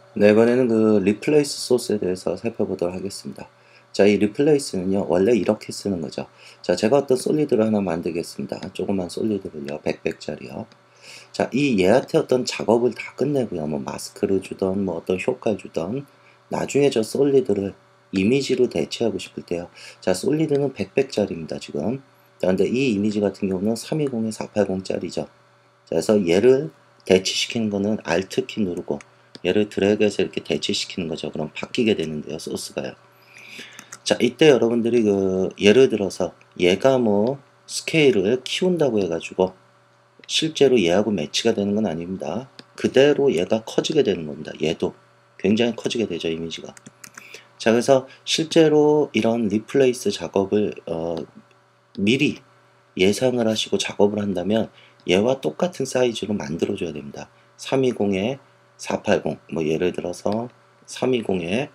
네, 이번에는 그 리플레이스 소스에 대해서 살펴보도록 하겠습니다. 자, 이 리플레이스는요, 원래 이렇게 쓰는 거죠. 자, 제가 어떤 솔리드를 하나 만들겠습니다. 조그만 솔리드를요, 100짜리요. 자, 이 얘한테 어떤 작업을 다 끝내고요. 뭐 마스크를 주던, 뭐 어떤 효과를 주던, 나중에 저 솔리드를 이미지로 대체하고 싶을 때요. 자, 솔리드는 100짜리입니다, 지금. 자, 근데 이 이미지 같은 경우는 320에 480짜리죠. 그래서 얘를 대치시키는 거는 Alt키 누르고 얘를 드래그해서 이렇게 대치시키는 거죠. 그럼 바뀌게 되는데요, 소스가요. 자, 이때 여러분들이 그 예를 들어서 얘가 뭐 스케일을 키운다고 해가지고 실제로 얘하고 매치가 되는 건 아닙니다. 그대로 얘가 커지게 되는 겁니다. 얘도 굉장히 커지게 되죠, 이미지가. 자, 그래서 실제로 이런 리플레이스 작업을 미리 예상을 하시고 작업을 한다면 얘와 똑같은 사이즈로 만들어 줘야 됩니다. 320에 480, 뭐 예를 들어서 320에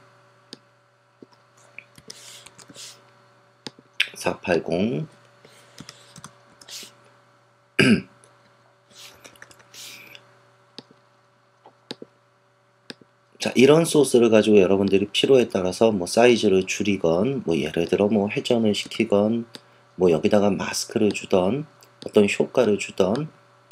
480. 자, 이런 소스를 가지고 여러분들이 필요에 따라서 뭐 사이즈를 줄이건, 뭐 예를 들어 뭐 회전을 시키건, 뭐 여기다가 마스크를 주던, 어떤 효과를 주던.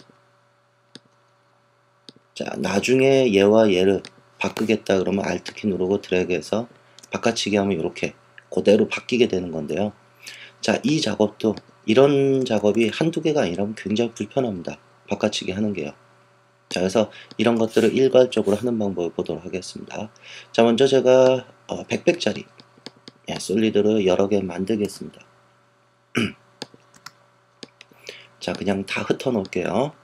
자, 나중에 얘와 얘를 바꾸겠다 그러면 Alt키 누르고 드래그해서 바꿔치기 하면 이렇게 그대로 바뀌게 되는 건데요. 자, 이 작업도 이런 작업이 한두 개가 아니라면 굉장히 불편합니다. 바꿔치기 하는 게요. 자, 그래서 이런 것들을 일괄적으로 하는 방법을 보도록 하겠습니다. 자, 먼저 제가 100짜리 솔리드를 여러 개 만들겠습니다. 자, 그냥 다 흩어 놓을게요.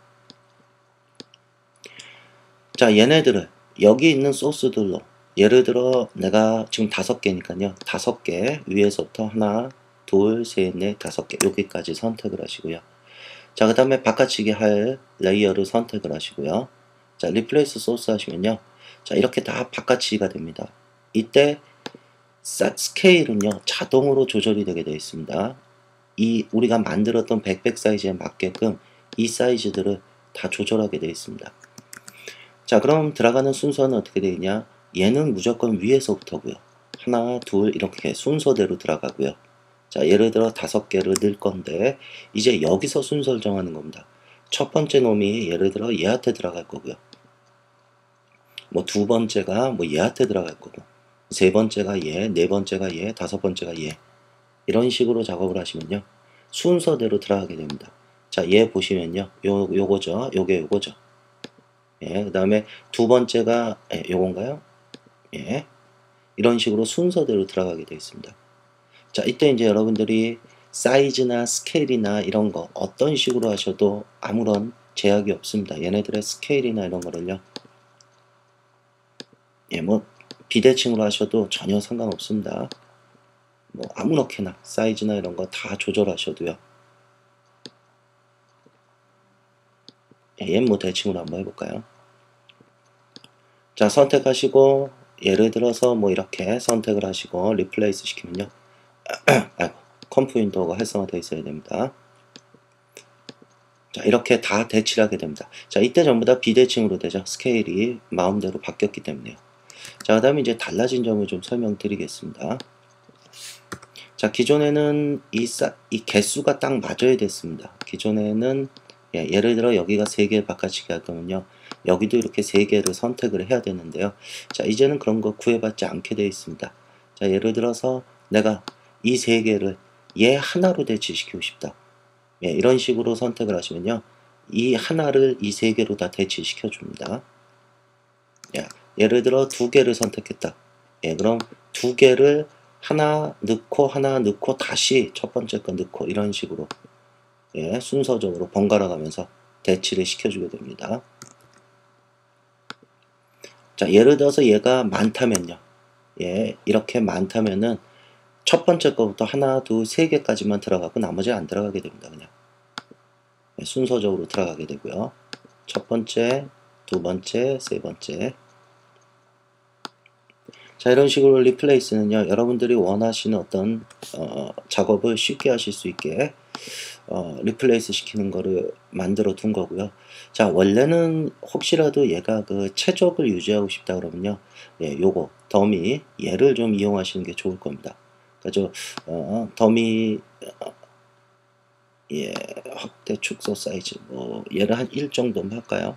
자, 얘네들을 여기 있는 소스들로 예를 들어 내가 지금 5개니까요. 5개 위에서부터 하나, 둘, 셋, 넷, 5개 여기까지 선택을 하시고요. 자, 그 다음에 바꿔치기 할 레이어를 선택을 하시고요. 자, 리플레이스 소스 하시면요. 자, 이렇게 다 바꿔치기가 됩니다. 이때 스케일은요, 자동으로 조절이 되게 되어 있습니다. 이 우리가 만들었던 100 사이즈에 맞게끔 이 사이즈들을 다 조절하게 되어 있습니다. 자, 그럼 들어가는 순서는 어떻게 되냐? 얘는 무조건 위에서부터고요. 하나, 둘 이렇게 순서대로 들어가고요. 자, 예를 들어 5개를 넣을 건데 이제 여기서 순서를 정하는 겁니다. 첫 번째 놈이 예를 들어 얘한테 들어갈 거고요. 뭐 두 번째가 뭐 얘한테 들어갈 거고, 세 번째가 얘, 네 번째가 얘, 다섯 번째가 얘. 이런 식으로 작업을 하시면요. 순서대로 들어가게 됩니다. 자, 얘 보시면요. 요거죠. 요거죠. 예, 그 다음에 두 번째가 요건가요? 예. 이런 식으로 순서대로 들어가게 되어 있습니다. 자, 이때 이제 여러분들이 사이즈나 스케일이나 이런 거 어떤 식으로 하셔도 아무런 제약이 없습니다. 얘네들의 스케일이나 이런 거를요. 예, 뭐 비대칭으로 하셔도 전혀 상관없습니다. 뭐 아무렇게나 사이즈나 이런 거 다 조절하셔도요. 예, 얘 뭐 대칭으로 한번 해볼까요? 자, 선택하시고 예를 들어서 뭐 이렇게 선택을 하시고 리플레이스 시키면요. 아이고, 컴프 윈도우가 활성화되어 있어야 됩니다. 자, 이렇게 다 대치를 하게 됩니다. 자, 이때 전부 다 비대칭으로 되죠. 스케일이 마음대로 바뀌었기 때문에요. 자, 그 다음에 이제 달라진 점을 좀 설명드리겠습니다. 자, 기존에는 이 개수가 딱 맞아야 됐습니다. 기존에는 예를 들어 여기가 3개 바꿔치기 할 거면요. 여기도 이렇게 3개를 선택을 해야 되는데요. 자, 이제는 그런 거 구애받지 않게 되어 있습니다. 자, 예를 들어서 내가 이 3개를 얘 하나로 대치시키고 싶다. 예, 이런 식으로 선택을 하시면요. 이 하나를 이 3개로 다 대치시켜 줍니다. 예를 들어 2개를 선택했다. 예, 그럼 2개를 하나 넣고 다시 첫 번째 거 넣고 이런 식으로 예, 순서적으로 번갈아 가면서 대치를 시켜주게 됩니다. 자, 예를 들어서 얘가 많다면요. 예, 이렇게 많다면은 첫 번째 거부터 하나, 둘, 3개까지만 들어가고 나머지 안 들어가게 됩니다. 그냥 예, 순서적으로 들어가게 되고요. 첫 번째, 두 번째, 세 번째. 자, 이런 식으로 리플레이스는요, 여러분들이 원하시는 어떤 작업을 쉽게 하실 수 있게 리플레이스 시키는 거를 만들어 둔 거고요. 자, 원래는 혹시라도 얘가 그 최적을 유지하고 싶다 그러면요. 예, 요거 더미 얘를 좀 이용하시는 게 좋을 겁니다. 그죠? 더미 예, 확대 축소 사이즈 뭐 얘를 한 1 정도만 할까요?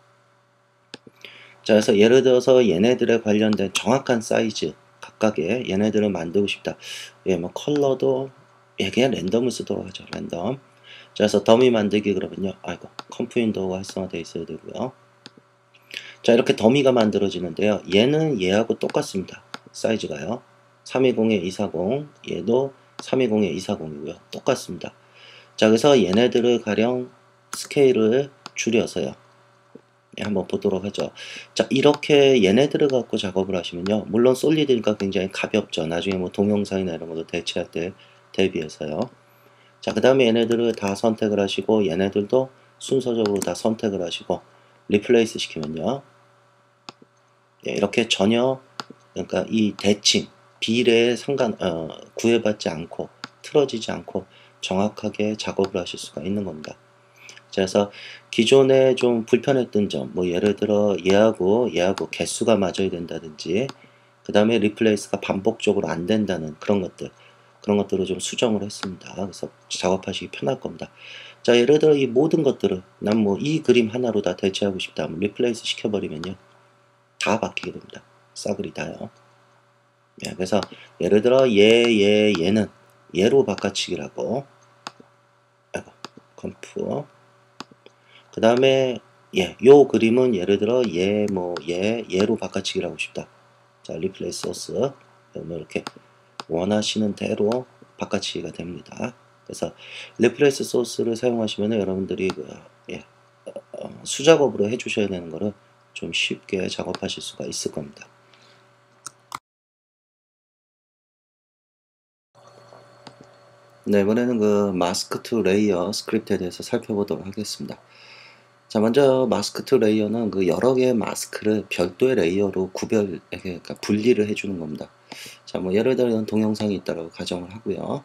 자, 그래서 예를 들어서 얘네들에 관련된 정확한 사이즈 각각의 얘네들을 만들고 싶다. 예, 뭐 컬러도 예, 그냥 랜덤을 쓰도록 하죠. 랜덤. 자, 그래서 더미 만들기 그러면요. 아이고, 컴프 윈도우가 활성화되어 있어야 되고요. 자, 이렇게 더미가 만들어지는데요. 얘는 얘하고 똑같습니다. 사이즈가요. 320에 240, 얘도 320에 240이고요. 똑같습니다. 자, 그래서 얘네들을 가령 스케일을 줄여서요. 한번 보도록 하죠. 자, 이렇게 얘네들을 갖고 작업을 하시면요. 물론 솔리드니까 굉장히 가볍죠. 나중에 뭐 동영상이나 이런 것도 대체할 때 대비해서요. 자, 그 다음에 얘네들을 다 선택을 하시고 얘네들도 순서적으로 다 선택을 하시고 리플레이스 시키면요. 예, 이렇게 전혀 그러니까 이 대칭 비례에 구애받지 않고 틀어지지 않고 정확하게 작업을 하실 수가 있는 겁니다. 그래서 기존에 좀 불편했던 점, 뭐 예를 들어 얘하고 개수가 맞아야 된다든지, 그 다음에 리플레이스가 반복적으로 안 된다는 그런 것들을 좀 수정을 했습니다. 그래서 작업하시기 편할 겁니다. 자, 예를 들어 이 모든 것들을 난 뭐 이 그림 하나로 다 대체하고 싶다. 하면 리플레이스 시켜버리면요, 다 바뀌게 됩니다. 싸그리 다요. 예, 그래서 예를 들어 얘는 얘로 바꿔치기라고. 아이고, 컴프. 그 다음에 요 그림은 예를 들어 얘로 바꿔치기를 하고 싶다. 자, 리플레이스 소스 이렇게 원하시는 대로 바꿔치기가 됩니다. 그래서 리플레이스 소스를 사용하시면 여러분들이 수작업으로 해주셔야 되는 거를 좀 쉽게 작업하실 수가 있을 겁니다. 네, 이번에는 그 마스크 투 레이어 스크립트에 대해서 살펴보도록 하겠습니다. 자, 먼저 마스크 투 레이어는 그 여러 개의 마스크를 별도의 레이어로 그러니까 분리를 해주는 겁니다. 자, 뭐 예를 들어 이런 동영상이 있다고 가정을 하고요.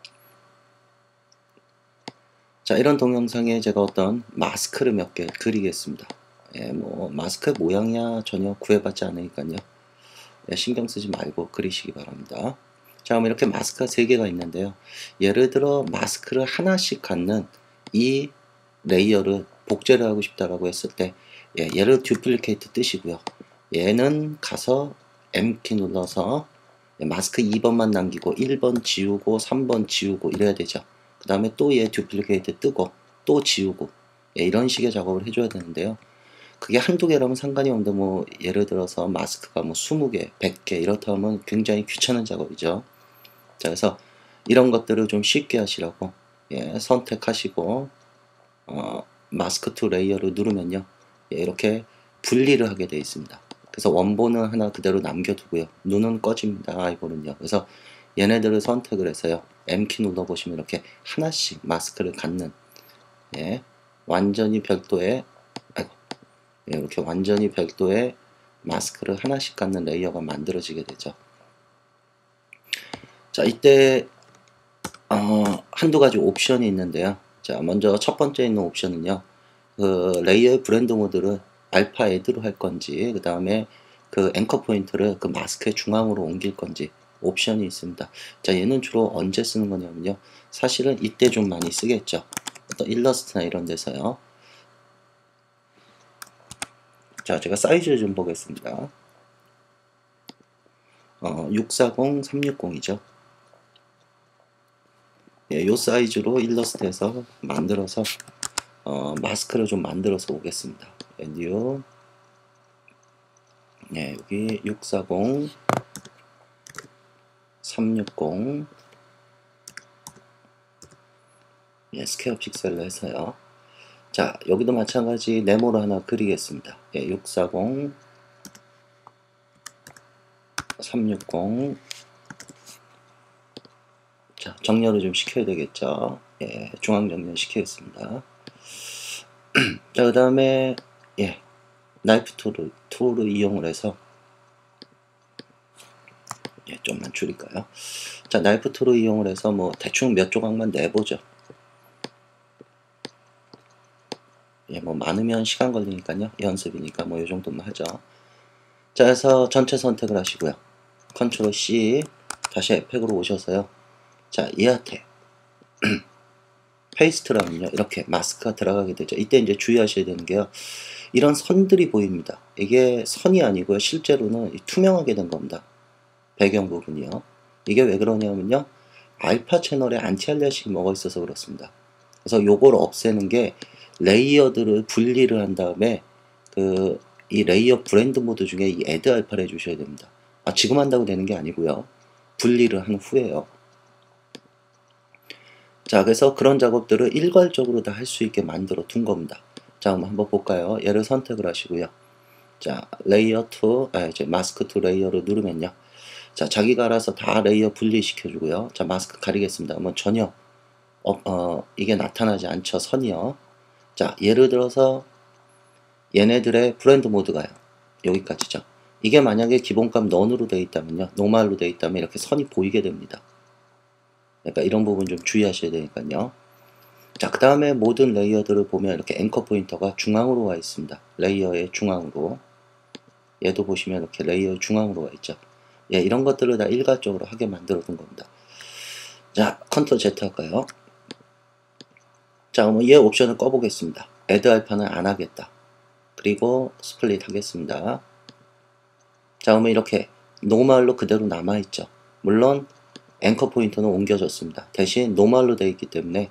자, 이런 동영상에 제가 어떤 마스크를 몇 개 그리겠습니다. 예, 뭐 마스크 모양이야 전혀 구애받지 않으니까요. 예, 신경 쓰지 말고 그리시기 바랍니다. 자, 그럼 이렇게 마스크가 3개가 있는데요. 예를 들어 마스크를 하나씩 갖는 이 레이어를 복제를 하고 싶다라고 했을 때 얘를 듀플리케이트 뜨시고요. 얘는 가서 M키 눌러서 마스크 2번만 남기고 1번 지우고 3번 지우고 이래야 되죠. 그 다음에 또 얘 듀플리케이트 뜨고 또 지우고 이런 식의 작업을 해줘야 되는데요. 그게 한두 개라면 상관이 없는데 뭐 예를 들어서 마스크가 뭐 20개, 100개 이렇다 하면 굉장히 귀찮은 작업이죠. 자, 그래서 이런 것들을 좀 쉽게 하시라고 선택하시고 마스크 투 레이어를 누르면요, 이렇게 분리를 하게 되어 있습니다. 그래서 원본은 하나 그대로 남겨두고요. 눈은 꺼집니다. 아이보는요. 그래서 얘네들을 선택을 해서요. M키 눌러보시면 이렇게 하나씩 마스크를 갖는 완전히 별도의 이렇게 완전히 별도의 마스크를 하나씩 갖는 레이어가 만들어지게 되죠. 자, 이때 한두 가지 옵션이 있는데요. 자, 먼저 첫 번째 있는 옵션은요, 그 레이어의 브랜드 모드를 알파 에드로 할 건지, 그 다음에 그 앵커 포인트를 그 마스크의 중앙으로 옮길 건지 옵션이 있습니다. 자, 얘는 주로 언제 쓰는 거냐면요, 사실은 이때 좀 많이 쓰겠죠. 어떤 일러스트나 이런 데서요. 자, 제가 사이즈를 좀 보겠습니다. 640, 360이죠. 요 사이즈로 일러스트에서 만들어서 마스크를 좀 만들어서 오겠습니다. 뉴 여기 640, 360 스퀘어 픽셀로 해서요. 자, 여기도 마찬가지 네모로 하나 그리겠습니다. 640, 360 자, 정렬을 좀 시켜야 되겠죠. 중앙 정렬 시키겠습니다. 자, 그 다음에 나이프 툴을 이용을 해서 좀만 줄일까요? 자, 나이프 툴을 이용을 해서 뭐 대충 몇 조각만 내보죠. 예, 뭐 많으면 시간 걸리니까요. 연습이니까 뭐 요 정도만 하죠. 자, 그래서 전체 선택을 하시고요. 컨트롤 C 다시 에펙으로 오셔서요. 자, 얘한테 페이스트라면요. 이렇게 마스크가 들어가게 되죠. 이때 이제 주의하셔야 되는 게요. 이런 선들이 보입니다. 이게 선이 아니고요. 실제로는 투명하게 된 겁니다. 배경 부분이요. 이게 왜 그러냐면요. 알파 채널에 안티알리아싱이 먹어 있어서 그렇습니다. 그래서 요걸 없애는 게 레이어들을 분리를 한 다음에 이 레이어 브랜드 모드 중에 이 애드 알파를 해주셔야 됩니다. 지금 한다고 되는 게 아니고요. 분리를 한 후에요. 자, 그래서 그런 작업들을 일괄적으로 다 할 수 있게 만들어 둔 겁니다. 자, 한번 볼까요? 얘를 선택을 하시고요. 자, 레이어 투, 이제 마스크 투 레이어를 누르면요. 자, 자기가 알아서 다 레이어 분리시켜 주고요. 자, 마스크 가리겠습니다. 뭐 전혀 이게 나타나지 않죠. 선이요. 자, 예를 들어서 얘네들의 브랜드 모드가요. 여기까지죠. 이게 만약에 기본값 넌으로 되어 있다면요. 노멀로 되어 있다면 이렇게 선이 보이게 됩니다. 그러니까 이런 부분 좀 주의하셔야 되니까요. 자, 그 다음에 모든 레이어들을 보면 이렇게 앵커 포인터가 중앙으로 와 있습니다. 레이어의 중앙으로. 얘도 보시면 이렇게 레이어의 중앙으로 와 있죠. 예, 이런 것들을 다 일괄적으로 하게 만들어 둔 겁니다. 자, 컨트롤 Z 할까요? 자, 그러면 얘 옵션을 꺼보겠습니다. 애드 알파는 안 하겠다. 그리고 스플릿 하겠습니다. 자, 그러면 이렇게 노멀로 그대로 남아있죠. 물론 앵커 포인터는 옮겨졌습니다. 대신 노멀로 되어 있기 때문에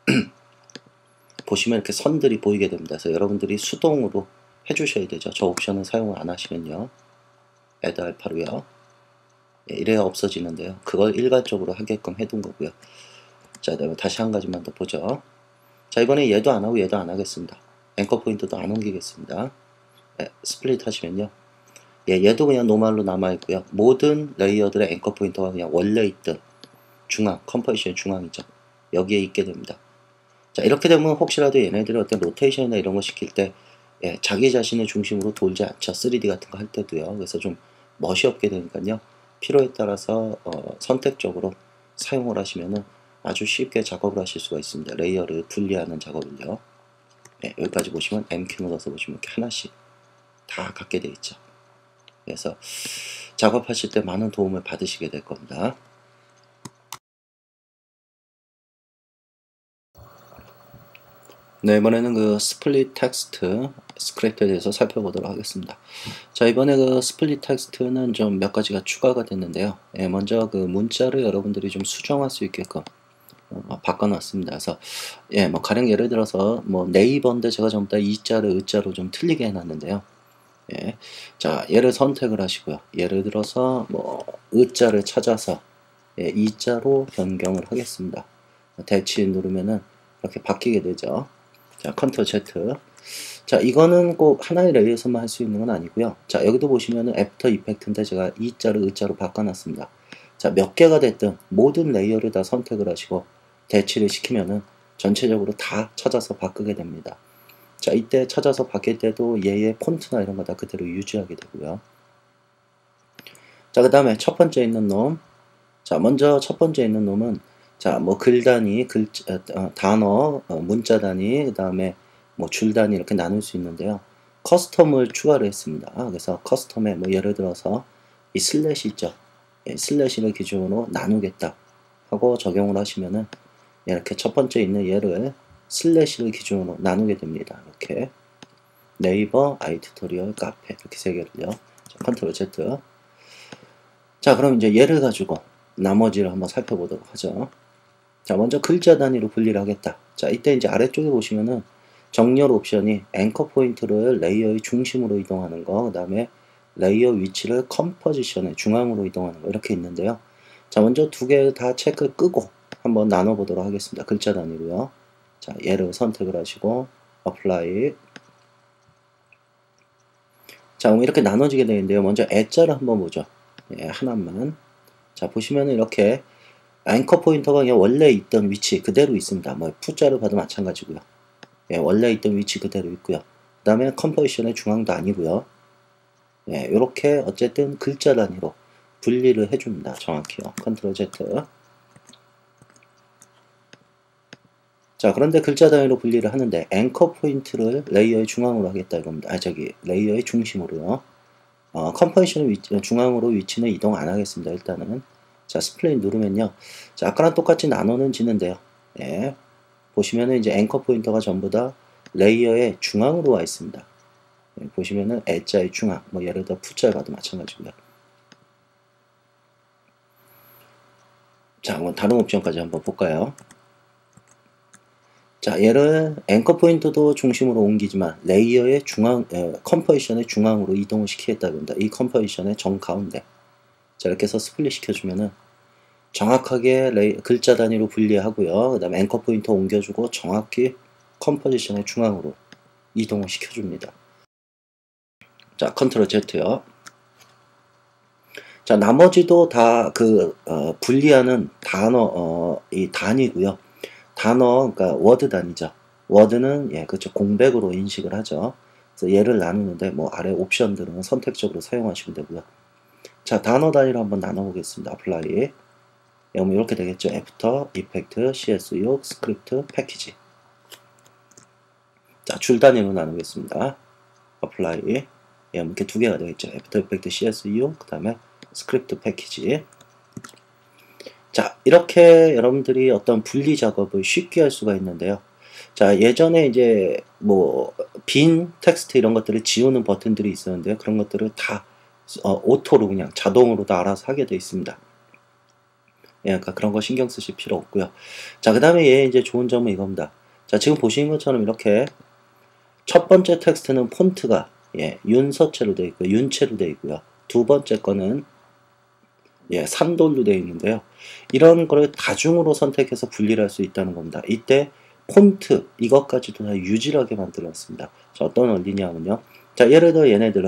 보시면 이렇게 선들이 보이게 됩니다. 그래서 여러분들이 수동으로 해주셔야 되죠. 저 옵션을 사용을 안 하시면요. 애드 알파로요. 예, 이래야 없어지는데요. 그걸 일괄적으로 하게끔 해둔 거고요. 자, 다시 한 가지만 더 보죠. 자, 이번에 얘도 안 하고 얘도 안 하겠습니다. 앵커 포인트도 안 옮기겠습니다. 예, 스플릿 하시면요. 예, 얘도 그냥 노멀로 남아있고요. 모든 레이어들의 앵커 포인터가 그냥 원래 있던 중앙, 컴포지션 중앙이죠. 여기에 있게 됩니다. 자, 이렇게 되면 혹시라도 얘네들이 어떤 로테이션이나 이런 거 시킬 때 예, 자기 자신의 중심으로 돌지 않죠. 3D 같은 거 할 때도요. 그래서 좀 멋이 없게 되니까요. 필요에 따라서 선택적으로 사용을 하시면은 아주 쉽게 작업을 하실 수가 있습니다. 레이어를 분리하는 작업을요. 네, 여기까지 보시면 MQ 눌러서 보시면 이렇게 하나씩 다 갖게 되어 있죠. 그래서 작업하실 때 많은 도움을 받으시게 될 겁니다. 네, 이번에는 그 스플릿 텍스트 스크립트에 대해서 살펴보도록 하겠습니다. 자, 이번에 그 스플릿 텍스트는 좀 몇 가지가 추가가 됐는데요. 예, 먼저 그 문자를 여러분들이 좀 수정할 수 있게끔 바꿔놨습니다. 그래서 예, 뭐 가령 예를 들어서 뭐 네이버인데 제가 전부 다 이자를 의자로 좀 틀리게 해놨는데요. 예, 자, 얘를 선택을 하시고요. 예를 들어서 뭐 의자를 찾아서 예, 이자로 변경을 하겠습니다. 대치 누르면은 이렇게 바뀌게 되죠. 자, 컨트롤 Z. 자, 이거는 꼭 하나의 레이에서만 할 수 있는 건 아니고요. 자, 여기도 보시면은 애프터 이펙트인데 제가 이자를 의자로 바꿔놨습니다. 자, 몇 개가 됐든 모든 레이어를 다 선택을 하시고 대치를 시키면은 전체적으로 다 찾아서 바꾸게 됩니다. 자, 이때 찾아서 바뀔 때도 얘의 폰트나 이런 거 다 그대로 유지하게 되고요. 자, 그 다음에 첫 번째 있는 놈. 자, 먼저 첫 번째 있는 놈은 자, 뭐 글 단위, 단어, 문자 단위, 그 다음에 뭐 줄 단위 이렇게 나눌 수 있는데요. 커스텀을 추가를 했습니다. 그래서 커스텀에 뭐 예를 들어서 이 슬래시 있죠. 예, 슬래시를 기준으로 나누겠다 하고 적용을 하시면은 이렇게 첫 번째 있는 얘를 슬래시를 기준으로 나누게 됩니다. 이렇게 네이버, 아이튜토리얼, 카페 이렇게 세 개를요. 컨트롤 Z. 자, 그럼 이제 얘를 가지고 나머지를 한번 살펴보도록 하죠. 자, 먼저 글자 단위로 분리를 하겠다. 자, 이때 이제 아래쪽에 보시면은 정렬 옵션이 앵커 포인트를 레이어의 중심으로 이동하는 거, 그 다음에 레이어 위치를 컴포지션의 중앙으로 이동하는 거 이렇게 있는데요. 자, 먼저 두 개 다 체크 끄고 한번 나눠보도록 하겠습니다. 글자 단위로요. 자, 얘를 선택을 하시고 apply. 자, 그럼 이렇게 나눠지게 되는데요. 먼저 애자를 한번 보죠. 예, 하나만. 자, 보시면은 이렇게 앵커 포인터가 그냥 원래 있던 위치 그대로 있습니다. 뭐 푸자를 봐도 마찬가지고요. 예, 원래 있던 위치 그대로 있고요. 그 다음에 컴포지션의 중앙도 아니고요. 예, 요렇게 어쨌든 글자 단위로 분리를 해줍니다. 정확히요. 컨트롤 Z. 자, 그런데 글자 단위로 분리를 하는데 앵커 포인트를 레이어의 중앙으로 하겠다 이겁니다. 레이어의 중심으로요. 컴포지션 중앙으로 위치는 이동 안 하겠습니다. 일단은. 자, 스플릿 누르면요. 자, 아까랑 똑같이 나눠는 지는데요. 예. 보시면은 이제 앵커 포인터가 전부 다 레이어의 중앙으로 와 있습니다. 예, 보시면은 E자의 중앙, 뭐 예를 들어 V자에 봐도 마찬가지고요. 자, 한번 다른 옵션까지 한번 볼까요? 자, 얘를 앵커 포인트도 중심으로 옮기지만 레이어의 중앙, 컴포지션의 중앙으로 이동을 시키겠다고 합니다. 이 컴포지션의 정가운데. 자, 이렇게 해서 스플릿 시켜주면은 정확하게 글자 단위로 분리하고요. 그 다음에 앵커 포인터 옮겨주고 정확히 컴포지션의 중앙으로 이동을 시켜줍니다. 자, 컨트롤 Z요. 자, 나머지도 다 분리하는 단어, 이 단위고요. 단어, 그러니까 워드 단위죠. 워드는, 예, 그렇죠. 공백으로 인식을 하죠. 그래서 얘를 나누는데, 뭐, 아래 옵션들은 선택적으로 사용하시면 되고요. 자, 단어 단위로 한번 나눠보겠습니다. apply. 그러면 이렇게 되겠죠. 애프터, 이펙트, CS6, 스크립트, 패키지. 자, 줄 단위로 나누겠습니다. apply. 예, 이렇게 두 개가 되겠죠. 애프터, 이펙트, CS6, 그 다음에 스크립트, 패키지. 자, 이렇게 여러분들이 어떤 분리 작업을 쉽게 할 수가 있는데요. 자, 예전에 이제 뭐 빈 텍스트 이런 것들을 지우는 버튼들이 있었는데요. 그런 것들을 다 오토로 그냥 자동으로 다 알아서 하게 되어 있습니다. 예, 그러니까 그런 거 신경 쓰실 필요 없고요. 자, 그 다음에 얘 이제 좋은 점은 이겁니다. 자, 지금 보시는 것처럼 이렇게 첫 번째 텍스트는 폰트가 윤서체로 되어 있고 윤체로 되어 있고요. 두 번째 거는 산돌로 되어 있는데요. 이런 거를 다중으로 선택해서 분리를 할 수 있다는 겁니다. 이때 폰트 이것까지도 다 유질하게 만들어놨습니다. 자, 어떤 원리냐면요. 자, 예를 들어 얘네들은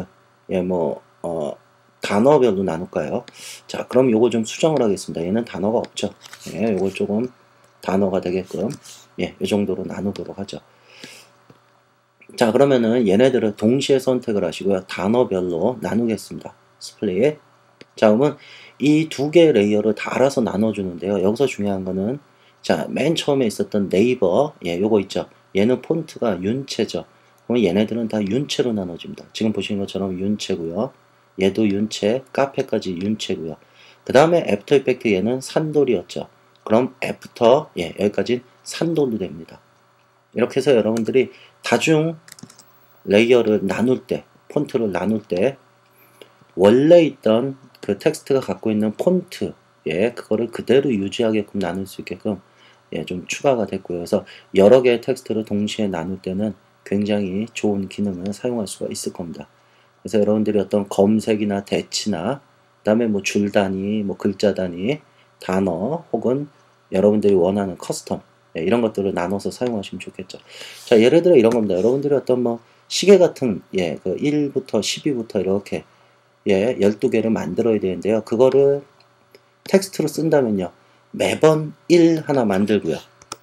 단어별로 나눌까요? 자, 그럼 요거 좀 수정을 하겠습니다. 얘는 단어가 없죠. 요걸 조금 단어가 되게끔 이 정도로 나누도록 하죠. 자, 그러면은 얘네들을 동시에 선택을 하시고요. 단어별로 나누겠습니다. 스플릿. 자, 그러면 이 두 개의 레이어를 다 알아서 나눠주는데요. 여기서 중요한 거는 자, 맨 처음에 있었던 네이버 요거 있죠. 얘는 폰트가 윤체죠. 그럼 얘네들은 다 윤체로 나눠집니다. 지금 보시는 것처럼 윤체고요. 얘도 윤체, 카페까지 윤체고요. 그 다음에 애프터 이펙트 얘는 산돌이었죠. 그럼 애프터 여기까지 산돌로 됩니다. 이렇게 해서 여러분들이 다중 레이어를 나눌 때, 폰트를 나눌 때 원래 있던 그 텍스트가 갖고 있는 폰트 그거를 그대로 유지하게끔 나눌 수 있게끔 좀 추가가 됐고요. 그래서 여러 개의 텍스트를 동시에 나눌 때는 굉장히 좋은 기능을 사용할 수가 있을 겁니다. 그래서 여러분들이 어떤 검색이나 대치나 그다음에 뭐 줄 단위, 뭐 글자 단위, 단어 혹은 여러분들이 원하는 커스텀 이런 것들을 나눠서 사용하시면 좋겠죠. 자, 예를 들어 이런 겁니다. 여러분들이 어떤 뭐 시계 같은 그 1부터 12부터 이렇게 12개를 만들어야 되는데요. 그거를 텍스트로 쓴다면요. 매번 1 하나 만들고요.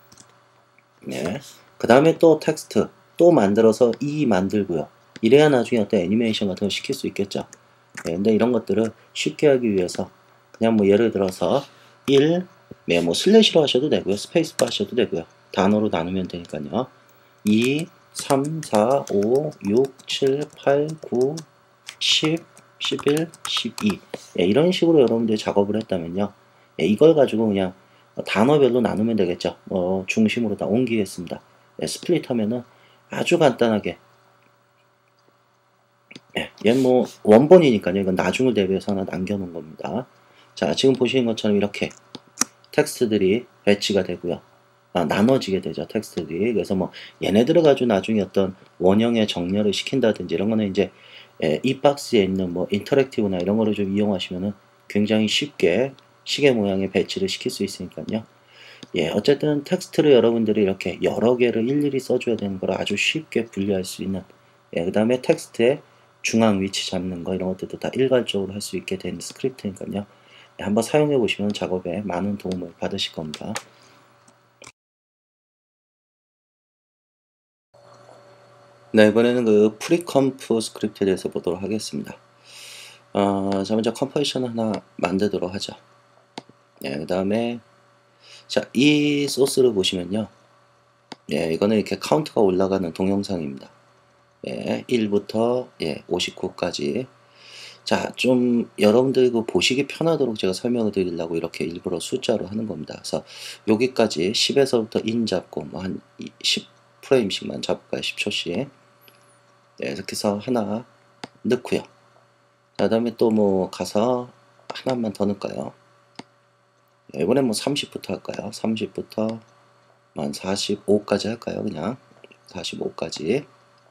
그 다음에 또 텍스트 또 만들어서 2 만들고요. 이래야 나중에 어떤 애니메이션 같은 거 시킬 수 있겠죠. 근데 이런 것들을 쉽게 하기 위해서 그냥 뭐 예를 들어서 1, 뭐 슬래시로 하셔도 되고요. 스페이스바 하셔도 되고요. 단어로 나누면 되니까요. 2, 3, 4, 5, 6, 7, 8, 9, 10, 11, 12 이런 식으로 여러분들이 작업을 했다면요. 이걸 가지고 그냥 단어별로 나누면 되겠죠. 중심으로 다 옮기겠습니다. 스플릿 하면은 아주 간단하게 얘는 뭐 원본이니까요. 이건 나중을 대비해서 하나 남겨놓은 겁니다. 자, 지금 보시는 것처럼 이렇게 텍스트들이 배치가 되고요. 나눠지게 되죠. 텍스트들이. 그래서 뭐 얘네들을 가지고 나중에 어떤 원형의 정렬을 시킨다든지 이런 거는 이제 이 박스에 있는 뭐 인터랙티브나 이런 거를 좀 이용하시면은 굉장히 쉽게 시계 모양의 배치를 시킬 수 있으니까요. 어쨌든 텍스트를 여러분들이 이렇게 여러 개를 일일이 써줘야 되는 걸 아주 쉽게 분리할 수 있는 그 다음에 텍스트의 중앙 위치 잡는 거 이런 것들도 다 일괄적으로 할 수 있게 된 스크립트니까요. 한번 사용해 보시면 작업에 많은 도움을 받으실 겁니다. 네, 이번에는 그 프리컴프 스크립트에 대해서 보도록 하겠습니다. 자, 먼저 컴포지션 하나 만들도록 하죠. 그 다음에 자, 이 소스를 보시면요. 예, 이거는 이렇게 카운트가 올라가는 동영상입니다. 예, 1부터 59까지. 자, 좀 여러분들 그 보시기 편하도록 제가 설명을 드리려고 이렇게 일부러 숫자로 하는 겁니다. 그래서 여기까지 10에서부터 인 잡고 뭐 한 10프레임씩만 잡을까요? 10초씩. 네, 이렇게 해서 하나 넣고요. 자, 그다음에 또 뭐 가서 하나만 더 넣을까요? 네, 이번엔 뭐 30부터 할까요? 30부터 한 45까지 할까요? 그냥 45까지.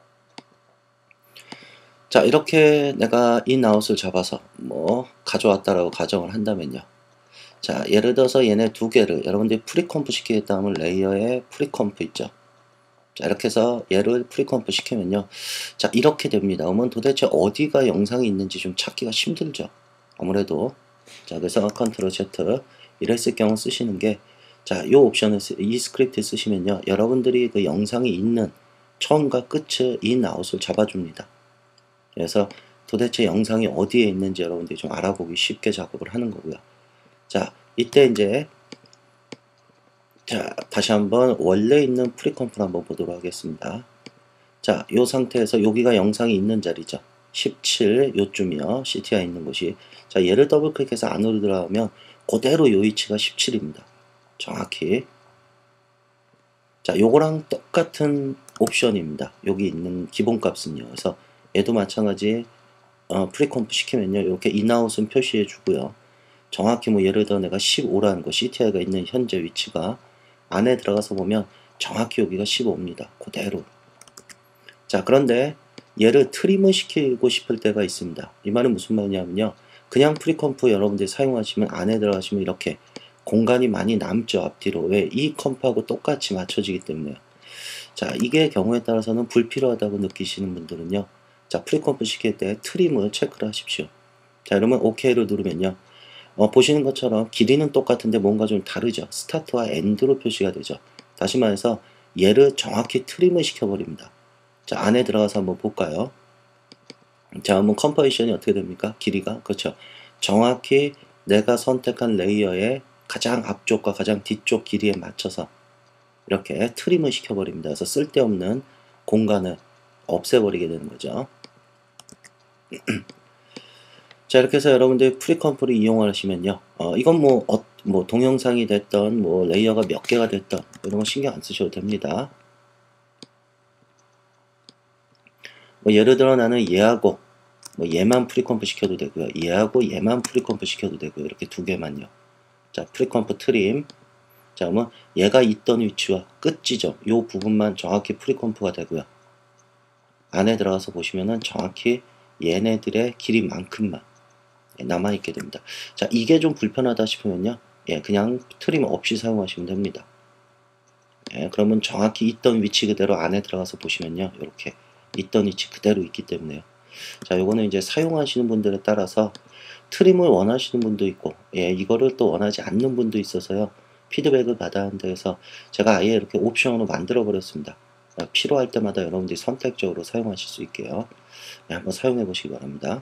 자, 이렇게 내가 인아웃을 잡아서 뭐 가져왔다라고 가정을 한다면요. 자, 예를 들어서 얘네 두 개를 여러분들이 프리컴프 시키겠다 하면 레이어에 프리컴프 있죠. 자, 이렇게 해서 얘를 프리컴프 시키면요. 자, 이렇게 됩니다. 그러면 도대체 어디가 영상이 있는지 좀 찾기가 힘들죠. 아무래도. 자, 그래서 컨트롤 Z 이랬을 경우 쓰시는 게, 자, 요 옵션을 이 스크립트 쓰시면요. 여러분들이 그 영상이 있는 처음과 끝을 인아웃을 잡아줍니다. 그래서 도대체 영상이 어디에 있는지 여러분들이 좀 알아보기 쉽게 작업을 하는 거고요. 자, 이때 이제 자, 다시 한번 원래 있는 프리컴프를 한번 보도록 하겠습니다. 자, 이 상태에서 여기가 영상이 있는 자리죠. 17 요쯤이요. CTI 있는 곳이. 자, 얘를 더블 클릭해서 안으로 들어가면 그대로 요 위치가 17입니다. 정확히. 자, 요거랑 똑같은 옵션입니다. 여기 있는 기본값은요. 그래서 얘도 마찬가지 프리컴프 시키면요. 이렇게 인아웃은 표시해 주고요. 정확히 뭐 예를 들어 내가 15라는 거 CTI가 있는 현재 위치가 안에 들어가서 보면 정확히 여기가 15입니다. 그대로. 자, 그런데 얘를 트림을 시키고 싶을 때가 있습니다. 이 말은 무슨 말이냐면요. 그냥 프리컴프 여러분들이 사용하시면 안에 들어가시면 이렇게 공간이 많이 남죠. 앞뒤로. 왜? 이 컴프하고 똑같이 맞춰지기 때문에요. 자, 이게 경우에 따라서는 불필요하다고 느끼시는 분들은요. 자, 프리컴프 시킬 때 트림을 체크를 하십시오. 자, 그러면 OK를 누르면요. 보시는 것처럼 길이는 똑같은데 뭔가 좀 다르죠. 스타트와 엔드로 표시가 되죠. 다시 말해서 얘를 정확히 트림을 시켜버립니다. 자, 안에 들어가서 한번 볼까요? 자, 그러면 컴포지션이 어떻게 됩니까? 길이가. 그렇죠. 정확히 내가 선택한 레이어의 가장 앞쪽과 가장 뒤쪽 길이에 맞춰서 이렇게 트림을 시켜버립니다. 그래서 쓸데없는 공간을 없애버리게 되는 거죠. 자, 이렇게 해서 여러분들 프리컴프를 이용하시면요. 이건 뭐 동영상이 됐던 뭐 레이어가 몇 개가 됐던 이런 거 신경 안 쓰셔도 됩니다. 뭐 예를 들어 나는 얘하고 뭐 얘만 프리컴프 시켜도 되고요. 얘하고 얘만 프리컴프 시켜도 되고요. 이렇게 두 개만요. 자, 프리컴프 트림. 자, 그러면 얘가 있던 위치와 끝 지점 요 부분만 정확히 프리컴프가 되고요. 안에 들어가서 보시면은 정확히 얘네들의 길이만큼만 남아있게 됩니다. 자, 이게 좀 불편하다 싶으면요. 그냥 트림 없이 사용하시면 됩니다. 그러면 정확히 있던 위치 그대로 안에 들어가서 보시면요. 이렇게 있던 위치 그대로 있기 때문에요. 자, 요거는 이제 사용하시는 분들에 따라서 트림을 원하시는 분도 있고, 이거를 또 원하지 않는 분도 있어서요. 피드백을 받아야 한다 해서 제가 아예 이렇게 옵션으로 만들어 버렸습니다. 필요할 때마다 여러분들이 선택적으로 사용하실 수 있게요. 한번 사용해 보시기 바랍니다.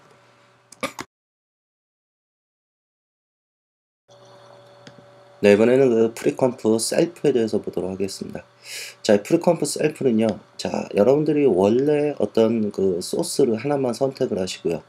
네, 이번에는 그 프리컴프 셀프에 대해서 보도록 하겠습니다. 자, 프리컴프 셀프는요. 자, 여러분들이 원래 어떤 그 소스를 하나만 선택을 하시고요.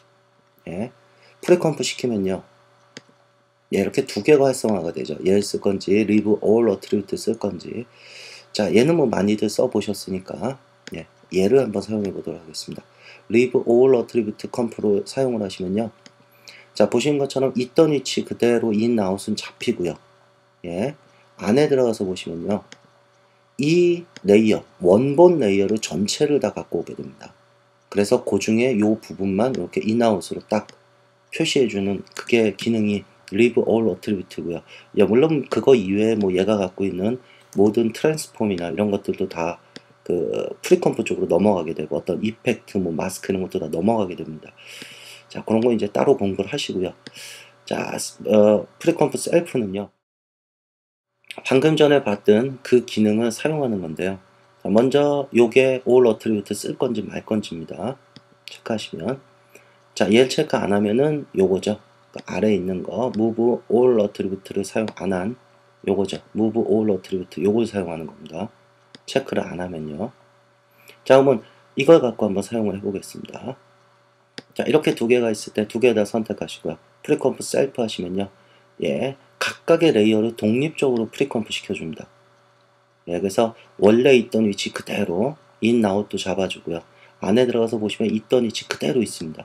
프리컴프 시키면요. 이렇게 두 개가 활성화가 되죠. 얘를 쓸 건지, leave all attribute 쓸 건지. 자, 얘는 뭐 많이들 써보셨으니까, 얘를 한번 사용해 보도록 하겠습니다. leave all attribute 컴프로 사용을 하시면요. 자, 보시는 것처럼 있던 위치 그대로 in, out은 잡히고요. 안에 들어가서 보시면요. 이 레이어, 원본 레이어를 전체를 다 갖고 오게 됩니다. 그래서 그 중에 이 부분만 이렇게 in, out으로 딱 표시해주는 그게 기능이 leave all attribute고요. 물론 그거 이외에 뭐 얘가 갖고 있는 모든 트랜스폼이나 이런 것들도 다 그 프리컴프 쪽으로 넘어가게 되고 어떤 이펙트, 뭐 마스크 이런 것도 다 넘어가게 됩니다. 자, 그런 거 이제 따로 공부를 하시고요. 자, 프리컴프 셀프는요. 방금 전에 봤던 그 기능을 사용하는 건데요. 자, 먼저 요게 all attribute 쓸 건지 말 건지입니다. 체크하시면. 자, 얘를 체크 안 하면은 요거죠. 그 아래에 있는 거 move all attribute를 사용 안 한 요거죠. move all attribute 요걸 사용하는 겁니다. 체크를 안 하면요. 자, 그러면 이걸 갖고 한번 사용을 해보겠습니다. 자, 이렇게 두 개가 있을 때 두 개 다 선택하시고요. 프리컴프 셀프 하시면요. 예, 각각의 레이어를 독립적으로 프리컴프 시켜줍니다. 예, 그래서 원래 있던 위치 그대로 인, 아웃도 잡아주고요. 안에 들어가서 보시면 있던 위치 그대로 있습니다.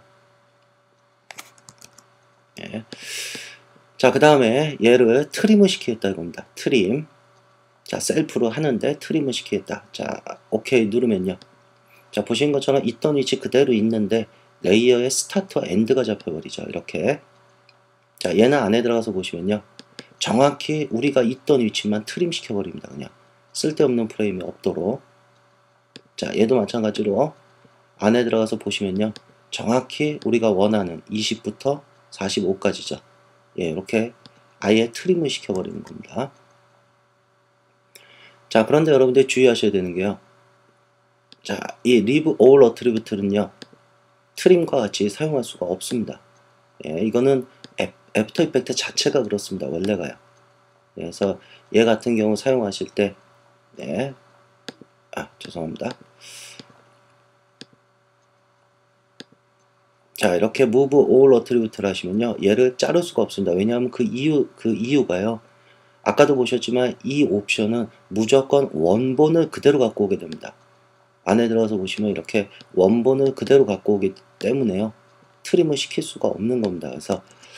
예. 자, 그 다음에 얘를 트림을 시키겠다 이겁니다. 트림. 자, 셀프로 하는데 트림을 시키겠다. 자, 오케이 누르면요. 자, 보시는 것처럼 있던 위치 그대로 있는데 레이어의 스타트와 엔드가 잡혀버리죠. 이렇게. 자, 얘는 안에 들어가서 보시면요. 정확히 우리가 있던 위치만 트림 시켜버립니다. 그냥 쓸데없는 프레임이 없도록. 자, 얘도 마찬가지로 안에 들어가서 보시면요. 정확히 우리가 원하는 20부터 45까지죠. 예, 이렇게 아예 트림을 시켜버리는 겁니다. 자, 그런데 여러분들 주의하셔야 되는 게요. 자, 이 리브 올 어트리뷰트는요. 트림과 같이 사용할 수가 없습니다. 예, 이거는 애프터 이펙트 자체가 그렇습니다. 원래가요. 예, 그래서 얘 같은 경우 사용하실 때 네. 죄송합니다. 자, 이렇게 move all attribute를 하시면요. 얘를 자를 수가 없습니다. 왜냐하면 그 이유가요. 아까도 보셨지만 이 옵션은 무조건 원본을 그대로 갖고 오게 됩니다. 안에 들어가서 보시면 이렇게 원본을 그대로 갖고 오기 때문에요. 트림을 시킬 수가 없는 겁니다. 그래서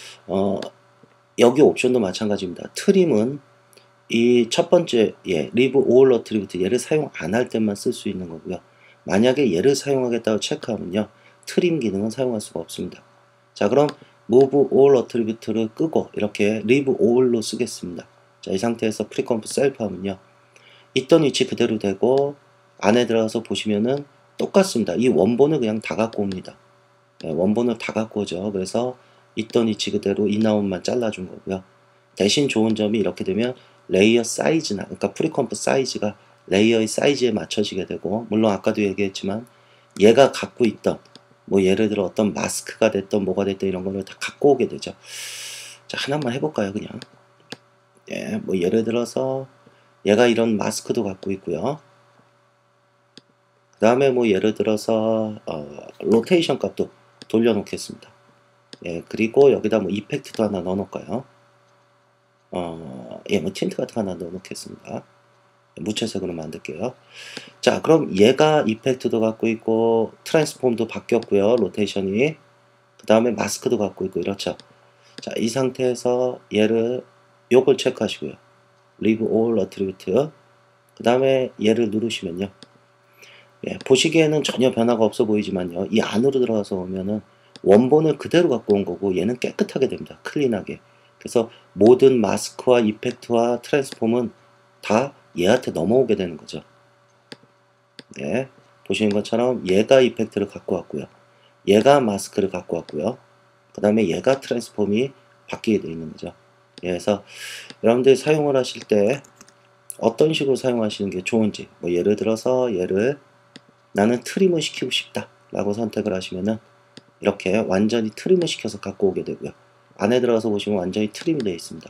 여기 옵션도 마찬가지입니다. 트림은 이 첫 번째 leave all attribute 얘를 사용 안 할 때만 쓸 수 있는 거고요. 만약에 얘를 사용하겠다고 체크하면요. 트림 기능은 사용할 수가 없습니다. 자, 그럼 move all attribute를 끄고 이렇게 leave all로 쓰겠습니다. 자, 이 상태에서 프리컴프 셀프 하면요. 있던 위치 그대로 되고 안에 들어가서 보시면은 똑같습니다. 이 원본을 그냥 다 갖고 옵니다. 네, 원본을 다 갖고 오죠. 그래서 있던 위치 그대로 인아웃만 잘라준 거고요. 대신 좋은 점이 이렇게 되면 레이어 사이즈나 그러니까 프리컴프 사이즈가 레이어의 사이즈에 맞춰지게 되고 물론 아까도 얘기했지만 얘가 갖고 있던 뭐 예를 들어 어떤 마스크가 됐던 뭐가 됐던 이런 거를 다 갖고 오게 되죠. 자, 하나만 해볼까요 그냥. 예, 뭐 예를 들어서 얘가 이런 마스크도 갖고 있고요. 그 다음에 뭐 예를 들어서 로테이션 값도 돌려놓겠습니다. 예, 그리고 여기다 뭐 이펙트도 하나 넣어놓을까요? 예, 뭐 틴트 같은 거 하나 넣어놓겠습니다. 무채색으로 만들게요. 자, 그럼 얘가 이펙트도 갖고 있고 트랜스폼도 바뀌었고요. 로테이션이. 그 다음에 마스크도 갖고 있고 이렇죠. 자, 이 상태에서 얘를 요걸 체크하시고요. Leave all attribute. 그 다음에 얘를 누르시면요. 예, 보시기에는 전혀 변화가 없어 보이지만요. 이 안으로 들어가서 보면은 원본을 그대로 갖고 온 거고 얘는 깨끗하게 됩니다. 클린하게. 그래서 모든 마스크와 이펙트와 트랜스폼은 다 얘한테 넘어오게 되는 거죠. 네, 보시는 것처럼 얘가 이펙트를 갖고 왔고요. 얘가 마스크를 갖고 왔고요. 그 다음에 얘가 트랜스폼이 바뀌게 되어 있는 거죠. 예, 그래서 여러분들이 사용을 하실 때 어떤 식으로 사용하시는 게 좋은지 뭐 예를 들어서 얘를 나는 트림을 시키고 싶다 라고 선택을 하시면은 이렇게 완전히 트림을 시켜서 갖고 오게 되고요. 안에 들어가서 보시면 완전히 트림이 되어 있습니다.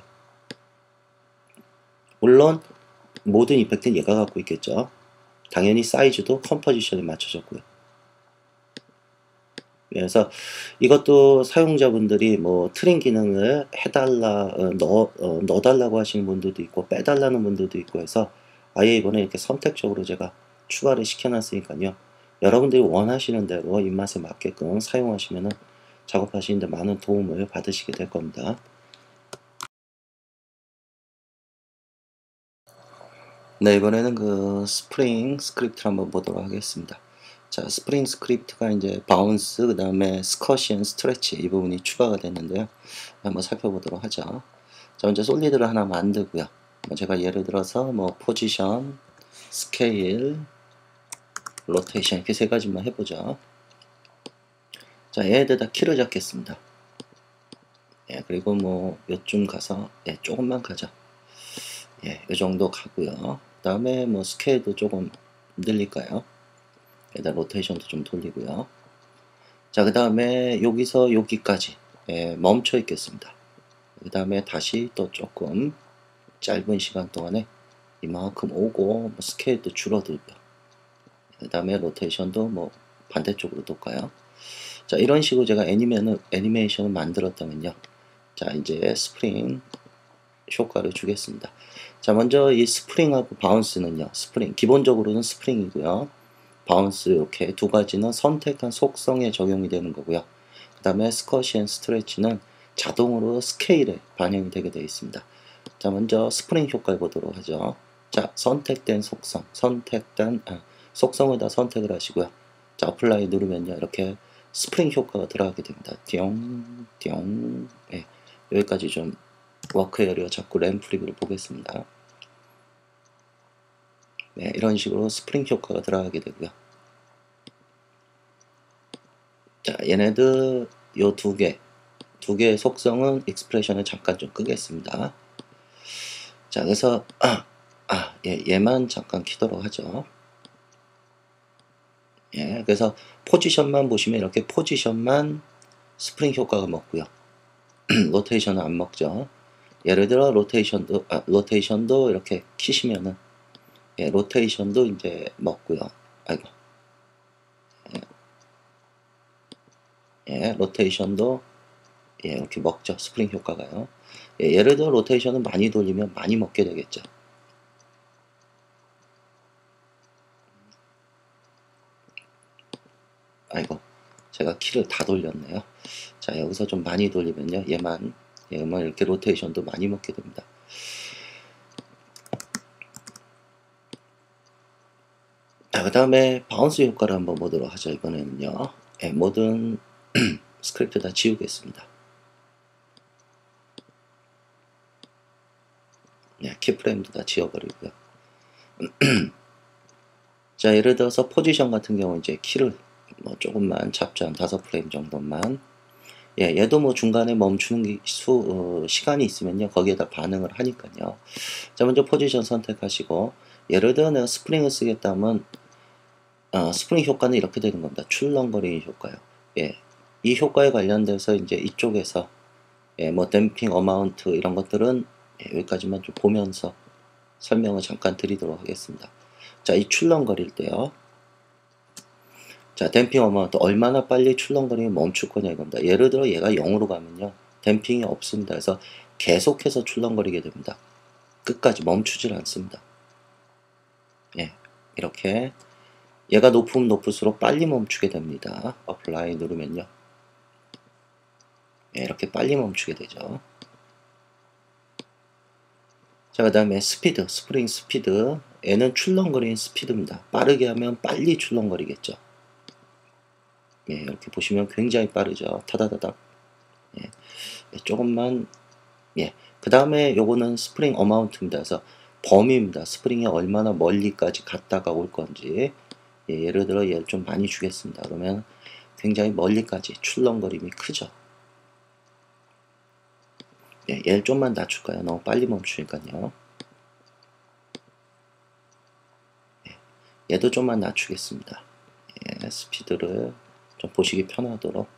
물론 모든 이펙트는 얘가 갖고 있겠죠. 당연히 사이즈도 컴포지션에 맞춰졌고요. 그래서 이것도 사용자분들이 뭐 트림 기능을 해달라 넣어달라고 하시는 분들도 있고 빼달라는 분들도 있고 해서 아예 이번에 이렇게 선택적으로 제가 추가를 시켜놨으니까요. 여러분들이 원하시는 대로 입맛에 맞게끔 사용하시면 작업하시는데 많은 도움을 받으시게 될 겁니다. 네, 이번에는 그 스프링 스크립트를 한번 보도록 하겠습니다. 자, 스프링 스크립트가 이제 바운스, 그 다음에 스커션, 스트레치 이 부분이 추가가 됐는데요. 한번 살펴보도록 하죠. 자, 먼저 솔리드를 하나 만들고요. 제가 예를 들어서 뭐 포지션, 스케일, 로테이션 이렇게 세 가지만 해보죠. 자, 얘네들 다 키를 잡겠습니다. 예, 그리고 뭐 요쯤 가서 예, 조금만 가죠. 예, 요 정도 가고요. 그 다음에 뭐 스케일도 조금 늘릴까요? 여기다 로테이션도 좀 돌리고요. 자, 그 다음에 여기서 여기까지 예, 멈춰 있겠습니다. 그 다음에 다시 또 조금 짧은 시간 동안에 이만큼 오고 뭐 스케일도 줄어들고요. 그 다음에 로테이션도 뭐 반대쪽으로 돌까요? 자, 이런 식으로 제가 애니메이션을 만들었다면요. 자, 이제 스프링 효과를 주겠습니다. 자, 먼저 이 스프링하고 바운스는요. 스프링, 기본적으로는 스프링이고요. 바운스 이렇게 두 가지는 선택한 속성에 적용이 되는 거고요. 그 다음에 스쿼시 앤 스트레치는 자동으로 스케일에 반영이 되게 되어 있습니다. 자, 먼저 스프링 효과를 보도록 하죠. 자, 선택된 속성, 속성을 다 선택을 하시고요. 자, 어플라이 누르면요. 이렇게 스프링 효과가 들어가게 됩니다. 띵, 띵. 예, 여기까지 좀 워크 에리어 잡고 램프 리뷰를 보겠습니다. 네, 이런 식으로 스프링 효과가 들어가게 되고요. 자, 얘네들 요 두 개의 속성은 익스프레션을 잠깐 좀 끄겠습니다. 자, 그래서 얘만 잠깐 키도록 하죠. 예, 그래서 포지션만 보시면 이렇게 포지션만 스프링 효과가 먹고요. 로테이션은 안 먹죠. 예를 들어 로테이션도 이렇게 키시면은 예, 로테이션도 이제 먹고요. 아이고. 예, 로테이션도 예, 이렇게 먹죠. 스프링 효과가요. 예, 예를 들어 로테이션을 많이 돌리면 많이 먹게 되겠죠. 아이고, 제가 키를 다 돌렸네요. 자, 여기서 좀 많이 돌리면요. 얘만 이렇게 로테이션도 많이 먹게 됩니다. 자, 그 다음에 바운스 효과를 한번 보도록 하죠. 이번에는요. 예, 모든 스크립트 다 지우겠습니다. 예, 키프레임도 다 지워버리고요. 자, 예를 들어서 포지션 같은 경우 이제 키를 뭐 조금만 잡죠. 한 5프레임 정도만. 예, 얘도 뭐 중간에 멈추는 시간이 있으면요. 거기에다 반응을 하니까요. 자, 먼저 포지션 선택하시고, 예를 들어 내가 스프링을 쓰겠다면, 스프링 효과는 이렇게 되는 겁니다. 출렁거리는 효과요. 예, 이 효과에 관련돼서 이제 이쪽에서, 예, 뭐 댐핑 어마운트 이런 것들은 예, 여기까지만 좀 보면서 설명을 잠깐 드리도록 하겠습니다. 자, 이 출렁거릴 때요. 자, 댐핑 어마운트 얼마나 빨리 출렁거리면 멈출 거냐 이겁니다. 예를 들어 얘가 0으로 가면요. 댐핑이 없습니다. 그래서 계속해서 출렁거리게 됩니다. 끝까지 멈추질 않습니다. 예, 이렇게 얘가 높으면 높을수록 빨리 멈추게 됩니다. 어플라이 누르면요. 예, 이렇게 빨리 멈추게 되죠. 자, 그 다음에 스피드, 스프링 스피드. 얘는 출렁거리는 스피드입니다. 빠르게 하면 빨리 출렁거리겠죠. 예, 이렇게 보시면 굉장히 빠르죠. 타다다닥. 예, 조금만, 예. 그 다음에 요거는 스프링 어마운트입니다. 그래서 범위입니다. 스프링이 얼마나 멀리까지 갔다가 올 건지. 예, 예를 들어 얘를 좀 많이 주겠습니다. 그러면 굉장히 멀리까지 출렁거림이 크죠. 예, 얘를 좀만 낮출까요? 너무 빨리 멈추니까요. 예, 얘도 좀만 낮추겠습니다. 예, 스피드를 좀 보시기 편하도록.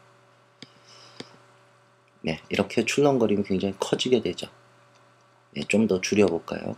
네, 이렇게 출렁거리면 굉장히 커지게 되죠. 예, 좀 더 줄여볼까요?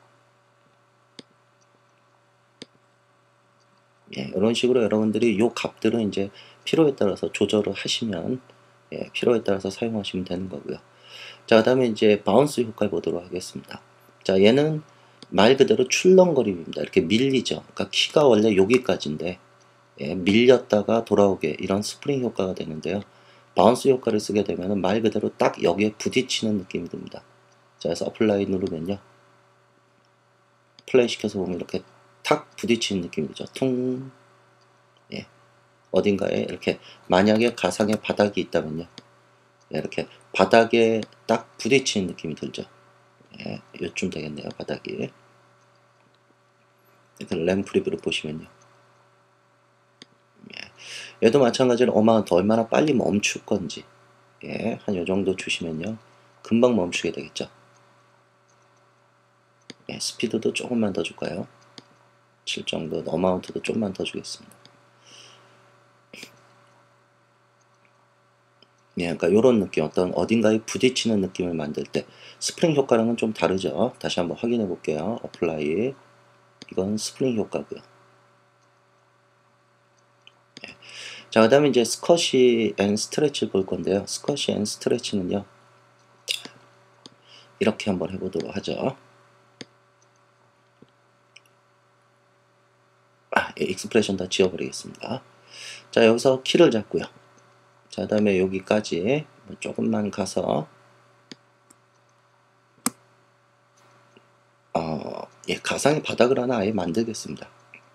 예, 이런 식으로 여러분들이 요 값들은 이제 필요에 따라서 조절을 하시면 예, 필요에 따라서 사용하시면 되는 거고요. 자, 그 다음에 이제 바운스 효과를 보도록 하겠습니다. 자, 얘는 말 그대로 출렁거림입니다. 이렇게 밀리죠. 그러니까 키가 원래 여기까지인데 예, 밀렸다가 돌아오게 이런 스프링 효과가 되는데요. 바운스 효과를 쓰게 되면 말 그대로 딱 여기에 부딪히는 느낌이 듭니다. 자, 그래서 어플라이 누르면요. 플레이 시켜서 보면 이렇게 탁 부딪히는 느낌이 죠 퉁. 예, 어딘가에 이렇게 만약에 가상의 바닥이 있다면요. 예, 이렇게 바닥에 딱 부딪히는 느낌이 들죠. 예, 요쯤 되겠네요. 바닥이. 램프 리뷰를 보시면요. 예, 얘도 마찬가지로 어마운트 얼마나 빨리 멈출 건지 예, 한 요정도 주시면요. 금방 멈추게 되겠죠. 예, 스피드도 조금만 더 줄까요? 7 정도, 어마운트도 좀만 더 주겠습니다. 예, 그러니까 요런 느낌, 어떤 어딘가에 부딪히는 느낌을 만들 때 스프링 효과랑은 좀 다르죠. 다시 한번 확인해 볼게요. 어플라이. 이건 스프링 효과고요. 자, 그 다음에 이제 스쿼시 앤 스트레치 볼 건데요. 스쿼시 앤 스트레치는요, 이렇게 한번 해보도록 하죠. 예, 익스프레션 다 지워버리겠습니다. 자, 여기서 키를 잡고요. 자, 그 다음에 여기까지 조금만 가서 예, 가상의 바닥을 하나 아예 만들겠습니다.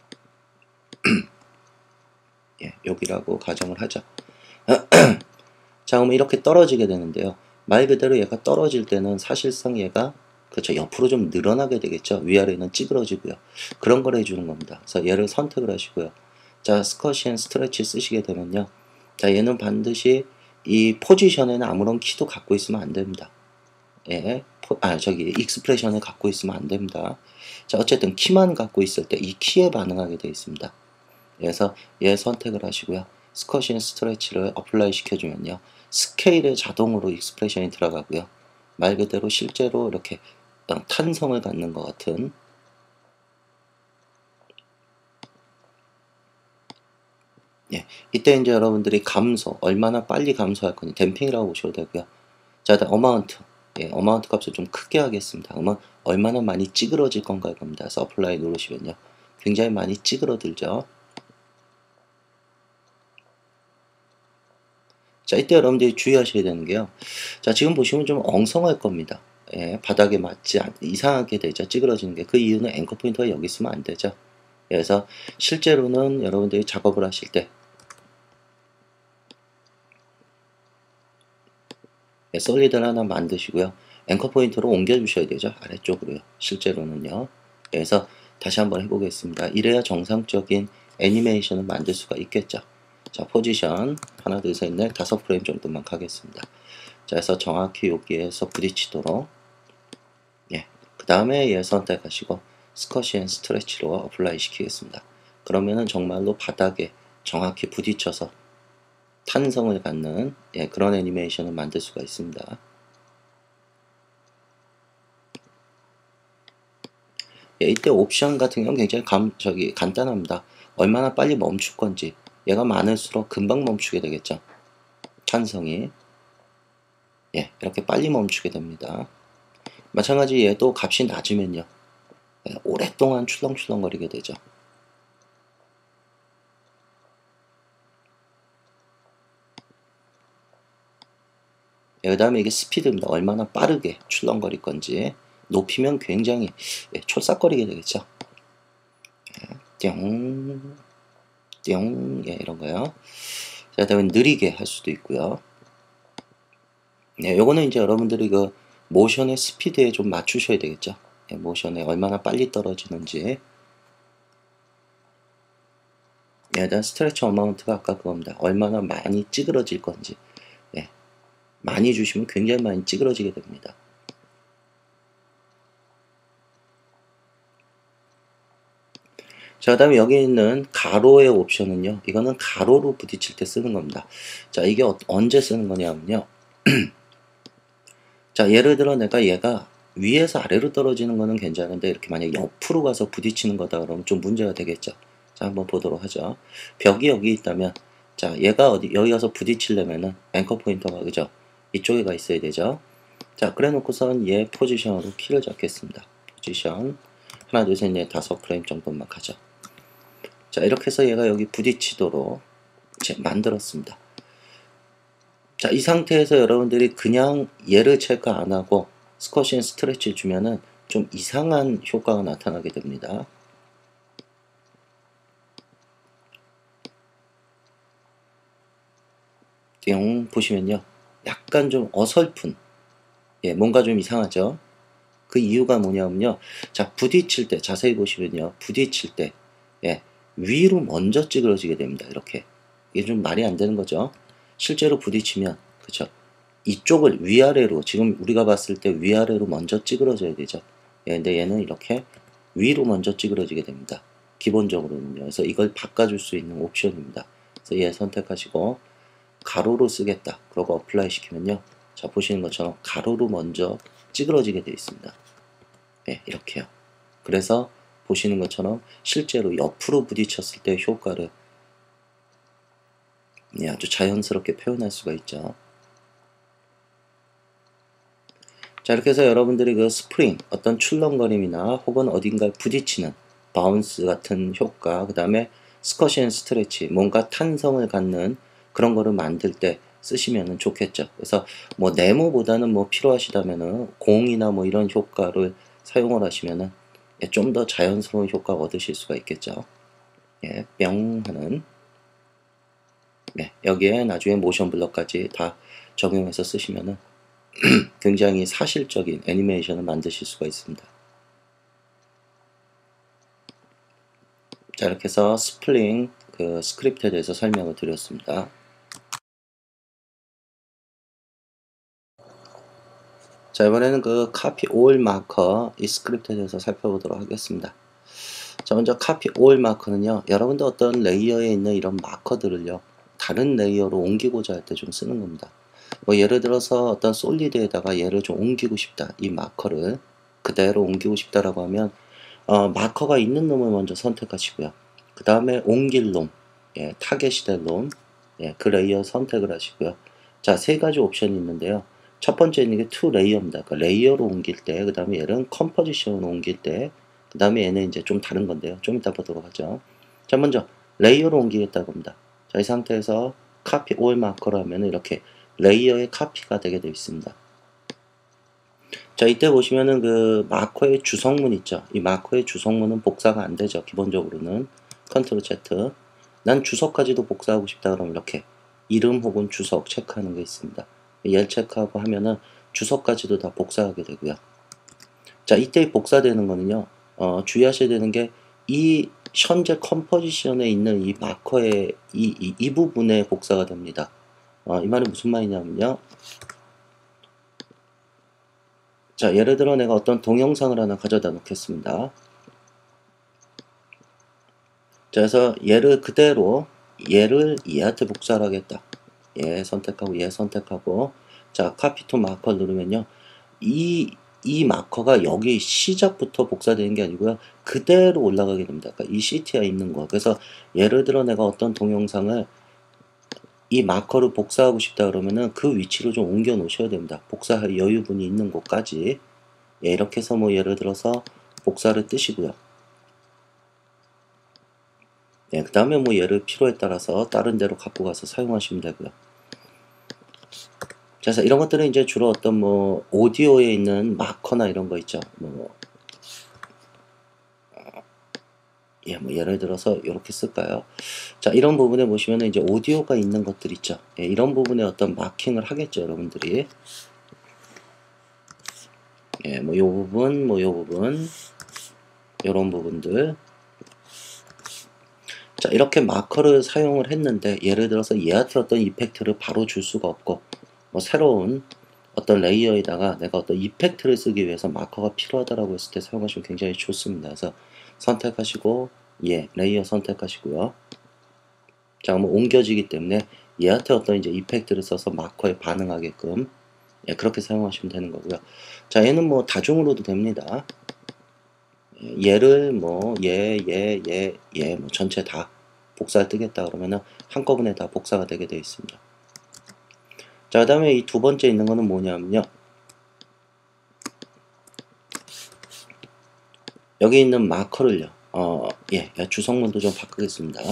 예, 여기라고 가정을 하죠. 자, 그러면 이렇게 떨어지게 되는데요. 말 그대로 얘가 떨어질 때는 사실상 얘가 그렇죠, 옆으로 좀 늘어나게 되겠죠. 위아래는 찌그러지고요. 그런 걸 해주는 겁니다. 그래서 얘를 선택을 하시고요. 자, 스쿼시 앤 스트레치 쓰시게 되면요. 자, 얘는 반드시 이 포지션에는 아무런 키도 갖고 있으면 안 됩니다. 예, 저기 익스프레션을 갖고 있으면 안 됩니다. 자, 어쨌든 키만 갖고 있을 때 이 키에 반응하게 되어 있습니다. 그래서 얘 선택을 하시고요. 스쿼시 앤 스트레치를 어플라이 시켜주면요. 스케일에 자동으로 익스프레션이 들어가고요. 말 그대로 실제로 이렇게 탄성을 갖는 것 같은, 예, 이때 이제 여러분들이 감소, 얼마나 빨리 감소할 건지 댐핑이라고 보셔도 되고요. 자, 일단 어마운트, 예, 어마운트 값을 좀 크게 하겠습니다. 그러면 얼마나 많이 찌그러질 건가 할 겁니다. 그래서 어플라이 누르시면요. 굉장히 많이 찌그러들죠. 자, 이때 여러분들이 주의하셔야 되는 게요. 자, 지금 보시면 좀 엉성할 겁니다. 예, 바닥에 맞지 이상하게 되죠. 찌그러지는 게. 그 이유는 앵커 포인터가 여기 있으면 안 되죠. 그래서 실제로는 여러분들이 작업을 하실 때 예, 솔리드를 하나 만드시고요. 앵커 포인트로 옮겨 주셔야 되죠. 아래쪽으로요. 실제로는요. 그래서 다시 한번 해보겠습니다. 이래야 정상적인 애니메이션을 만들 수가 있겠죠. 자, 포지션 하나 둘 셋 넷 다섯 프레임 정도만 가겠습니다. 자, 그래서 정확히 여기에서 부딪히도록, 예, 그 다음에 얘 선택하시고 스쿼시 앤 스트레치로 어플라이 시키겠습니다. 그러면은 정말로 바닥에 정확히 부딪혀서 탄성을 갖는, 예, 그런 애니메이션을 만들 수가 있습니다. 예, 이때 옵션 같은 경우는 굉장히 간단합니다. 얼마나 빨리 멈출 건지. 얘가 많을수록 금방 멈추게 되겠죠. 탄성이. 예, 이렇게 빨리 멈추게 됩니다. 마찬가지 얘도 값이 낮으면요. 예, 오랫동안 출렁출렁거리게 되죠. 예, 그 다음에 이게 스피드입니다. 얼마나 빠르게 출렁거릴 건지. 높이면 굉장히, 예, 촐싹거리게 되겠죠. 예, 띵, 띵, 예, 이런 거요. 자, 그다음에 느리게 할 수도 있고요. 네, 요거는 이제 여러분들이 그 모션의 스피드에 좀 맞추셔야 되겠죠. 예, 모션에 얼마나 빨리 떨어지는지. 예, 일단 스트레치 어마운트가 아까 그겁니다. 얼마나 많이 찌그러질 건지. 예, 많이 주시면 굉장히 많이 찌그러지게 됩니다. 자, 그 다음에 여기 있는 가로의 옵션은요. 이거는 가로로 부딪힐 때 쓰는 겁니다. 자, 이게 언제 쓰는 거냐면요. 자, 예를 들어 내가 얘가 위에서 아래로 떨어지는 거는 괜찮은데 이렇게 만약 옆으로 가서 부딪히는 거다 그러면 좀 문제가 되겠죠. 자, 한번 보도록 하죠. 벽이 여기 있다면, 자, 얘가 여기 가서 부딪히려면은 앵커 포인터가, 그죠? 이쪽에 가 있어야 되죠. 자, 그래 놓고선 얘 포지션으로 키를 잡겠습니다. 포지션 하나 둘 셋 넷 다섯 프레임 정도만 가죠. 자, 이렇게 해서 얘가 여기 부딪히도록 만들었습니다. 자, 이 상태에서 여러분들이 그냥 얘를 체크 안 하고 스쿼시 앤 스트레치 주면은 좀 이상한 효과가 나타나게 됩니다. 띵 보시면요. 약간 좀 어설픈, 예, 뭔가 좀 이상하죠. 그 이유가 뭐냐면요. 자, 부딪힐 때 자세히 보시면요. 부딪힐 때, 예, 위로 먼저 찌그러지게 됩니다. 이렇게. 이게 좀 말이 안 되는 거죠. 실제로 부딪히면, 그쵸, 이쪽을 위아래로, 지금 우리가 봤을 때 위아래로 먼저 찌그러져야 되죠. 예, 근데 얘는 이렇게 위로 먼저 찌그러지게 됩니다. 기본적으로는요. 그래서 이걸 바꿔줄 수 있는 옵션입니다. 그래서 얘 선택하시고 가로로 쓰겠다. 그러고 어플라이 시키면요. 자, 보시는 것처럼 가로로 먼저 찌그러지게 되어 있습니다. 예, 이렇게요. 그래서 보시는 것처럼 실제로 옆으로 부딪혔을 때 효과를 예, 아주 자연스럽게 표현할 수가 있죠. 자, 이렇게 해서 여러분들이 그 스프링, 어떤 출렁거림이나 혹은 어딘가에 부딪히는 바운스 같은 효과, 그 다음에 스쿼시 앤 스트레치, 뭔가 탄성을 갖는 그런 거를 만들 때 쓰시면 좋겠죠. 그래서 뭐 네모보다는 뭐 필요하시다면은 공이나 뭐 이런 효과를 사용을 하시면은 예, 좀 더 자연스러운 효과 얻으실 수가 있겠죠. 예, 뿅 하는. 네, 여기에 나중에 모션 블럭까지 다 적용해서 쓰시면은 굉장히 사실적인 애니메이션을 만드실 수가 있습니다. 자, 이렇게 해서 스플링 그 스크립트에 대해서 설명을 드렸습니다. 자, 이번에는 그 copy all 마커 이 스크립트에 대해서 살펴보도록 하겠습니다. 자, 먼저 copy all 마커는요, 여러분도 어떤 레이어에 있는 이런 마커들을요, 다른 레이어로 옮기고자 할 때 좀 쓰는 겁니다. 뭐 예를 들어서 어떤 솔리드에다가 얘를 좀 옮기고 싶다. 이 마커를 그대로 옮기고 싶다라고 하면 마커가 있는 놈을 먼저 선택하시고요. 그 다음에 옮길 놈, 예, 타겟이 될 놈, 예, 그 레이어 선택을 하시고요. 자, 세 가지 옵션이 있는데요. 첫 번째 있는 게 to 레이어입니다. 그러니까 레이어로 옮길 때, 그 다음에 얘는 컴포지션으로 옮길 때, 그 다음에 얘는 이제 좀 다른 건데요. 좀 이따 보도록 하죠. 자, 먼저 레이어로 옮기겠다고 합니다. 자, 이 상태에서 copy all 마커로 하면 이렇게 레이어의 카피가 되게 되어 있습니다. 자, 이때 보시면은 그 마커의 주성문 있죠. 이 마커의 주성문은 복사가 안 되죠. 기본적으로는 컨트롤 Z. 난 주석까지도 복사하고 싶다 그러면 이렇게 이름 혹은 주석 체크하는 게 있습니다. 얘를 체크하고 하면은 주석까지도 다 복사하게 되고요. 자, 이때 복사되는 거는요. 주의하셔야 되는 게 이 현재 컴포지션에 있는 이 마커의 이 부분에 복사가 됩니다. 이 말은 무슨 말이냐면요. 자, 예를 들어 내가 어떤 동영상을 하나 가져다 놓겠습니다. 자, 그래서 얘를 그대로 얘를 얘한테 복사를 하겠다. 얘 선택하고 얘 선택하고 자, 카피 투 마커 누르면요. 이 마커가 여기 시작부터 복사되는 게 아니고요. 그대로 올라가게 됩니다. 그러니까 이 CTR에 있는 거. 그래서 예를 들어 내가 어떤 동영상을 이 마커를 복사하고 싶다 그러면은 그 위치로 좀 옮겨 놓으셔야 됩니다. 복사할 여유분이 있는 곳까지. 예, 이렇게 해서 뭐 예를 들어서 복사를 뜨시고요. 예, 그 다음에 뭐 얘를 필요에 따라서 다른 데로 갖고 가서 사용하시면 되고요. 그래서 이런 것들은 이제 주로 어떤 뭐 오디오에 있는 마커나 이런 거 있죠. 예, 뭐 예를 들어서 이렇게 쓸까요? 자, 이런 부분에 보시면은 이제 오디오가 있는 것들 있죠. 예, 이런 부분에 어떤 마킹을 하겠죠, 여러분들이. 예, 뭐 요 부분, 뭐 요 부분, 요런 부분들. 자, 이렇게 마커를 사용을 했는데 예를 들어서 얘한테 어떤 이펙트를 바로 줄 수가 없고 뭐 새로운 어떤 레이어에다가 내가 어떤 이펙트를 쓰기 위해서 마커가 필요하다라고 했을 때 사용하시면 굉장히 좋습니다. 그래서 선택하시고 예, 레이어 선택하시고요. 자, 그러면 옮겨지기 때문에 얘한테 어떤 이제 이펙트를 써서 마커에 반응하게끔 예, 그렇게 사용하시면 되는 거고요. 자, 얘는 뭐 다중으로도 됩니다. 얘를 뭐 뭐 전체 다 복사를 뜨겠다 그러면은 한꺼번에 다 복사가 되게 되어 있습니다. 자, 그 다음에 이 두 번째 있는 거는 뭐냐면요. 여기 있는 마커를요. 예, 주성문도 좀 바꾸겠습니다.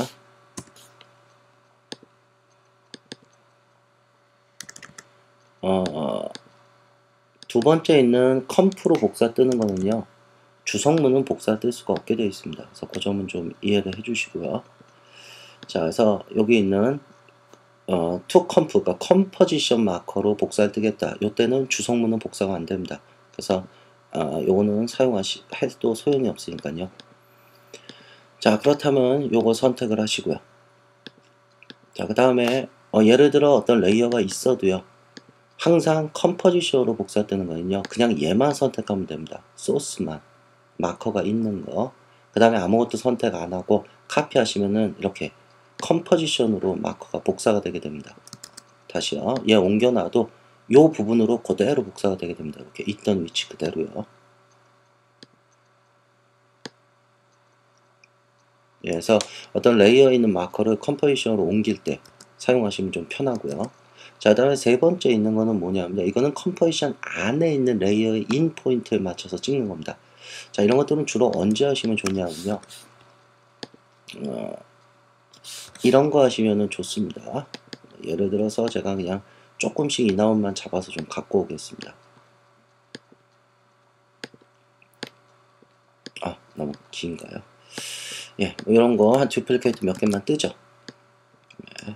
두 번째 있는 컴프로 복사 뜨는 거는요. 주성문은 복사 뜰 수가 없게 되어 있습니다. 그래서 그 점은 좀 이해를 해 주시고요. 자, 그래서 여기 있는 to comp, 그러니까 컴포지션 마커로 복사를 뜨겠다. 요때는 주성문은 복사가 안 됩니다. 그래서 요거는 해도 소용이 없으니까요. 자, 그렇다면 요거 선택을 하시고요. 자, 그 다음에 예를 들어 어떤 레이어가 있어도요. 항상 컴포지션으로 복사 뜨는 거는요. 그냥 얘만 선택하면 됩니다. 소스만. 마커가 있는 거. 그 다음에 아무것도 선택 안 하고 카피 하시면은 이렇게 컴포지션으로 마커가 복사가 되게 됩니다. 다시요. 얘 옮겨놔도 요 부분으로 그대로 복사가 되게 됩니다. 이렇게 있던 위치 그대로요. 예, 그래서 어떤 레이어에 있는 마커를 컴포지션으로 옮길 때 사용하시면 좀 편하고요. 자, 다음에 세 번째 있는 거는 뭐냐면 이거는 컴포지션 안에 있는 레이어의 인 포인트에 맞춰서 찍는 겁니다. 자, 이런 것들은 주로 언제 하시면 좋냐면요. 이런 거 하시면 좋습니다. 예를 들어서 제가 그냥 조금씩 인아웃만 잡아서 좀 갖고 오겠습니다. 아, 너무 긴가요? 예, 이런 거 한 듀플리케이트 몇 개만 뜨죠. 예.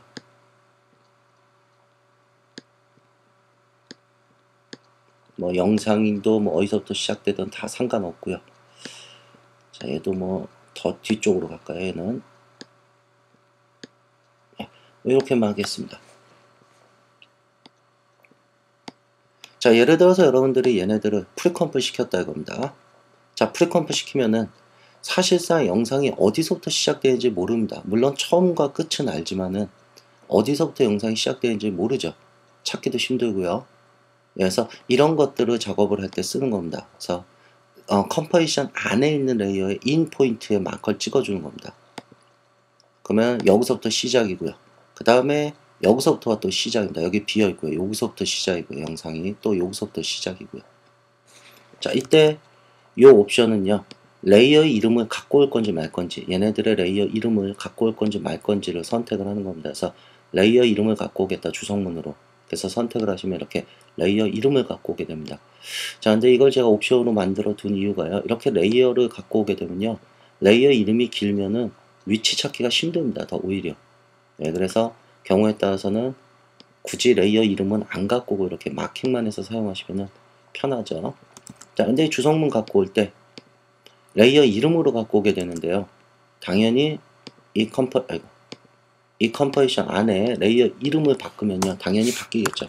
뭐 영상도 뭐 어디서부터 시작되든 다 상관없고요. 자, 얘도 뭐 더 뒤쪽으로 갈까요? 얘는 예, 이렇게만 하겠습니다. 자, 예를 들어서 여러분들이 얘네들을 프리컴프 시켰다 이겁니다. 자, 프리컴프 시키면은 사실상 영상이 어디서부터 시작되는지 모릅니다. 물론 처음과 끝은 알지만은 어디서부터 영상이 시작되는지 모르죠. 찾기도 힘들고요. 그래서 이런 것들을 작업을 할 때 쓰는 겁니다. 그래서 컴포지션 안에 있는 레이어의 인 포인트에 마커를 찍어주는 겁니다. 그러면 여기서부터 시작이고요. 그 다음에 여기서부터가 또 시작입니다. 여기 비어있고요. 여기서부터 시작이고요. 영상이 또 여기서부터 시작이고요. 자, 이때 이 옵션은요. 레이어의 이름을 갖고 올 건지 말 건지, 얘네들의 레이어 이름을 갖고 올 건지 말 건지를 선택을 하는 겁니다. 그래서 레이어 이름을 갖고 오겠다, 주성문으로. 그래서 선택을 하시면 이렇게 레이어 이름을 갖고 오게 됩니다. 자, 근데 이걸 제가 옵션으로 만들어 둔 이유가요. 이렇게 레이어를 갖고 오게 되면요. 레이어 이름이 길면은 위치 찾기가 힘듭니다. 더 오히려. 네, 그래서 경우에 따라서는 굳이 레이어 이름은 안 갖고 오고 이렇게 마킹만 해서 사용하시면 편하죠. 자, 근데 주성문 갖고 올 때 레이어 이름으로 갖고 오게 되는데요. 당연히 이 컴포지션 안에 레이어 이름을 바꾸면요. 당연히 바뀌겠죠.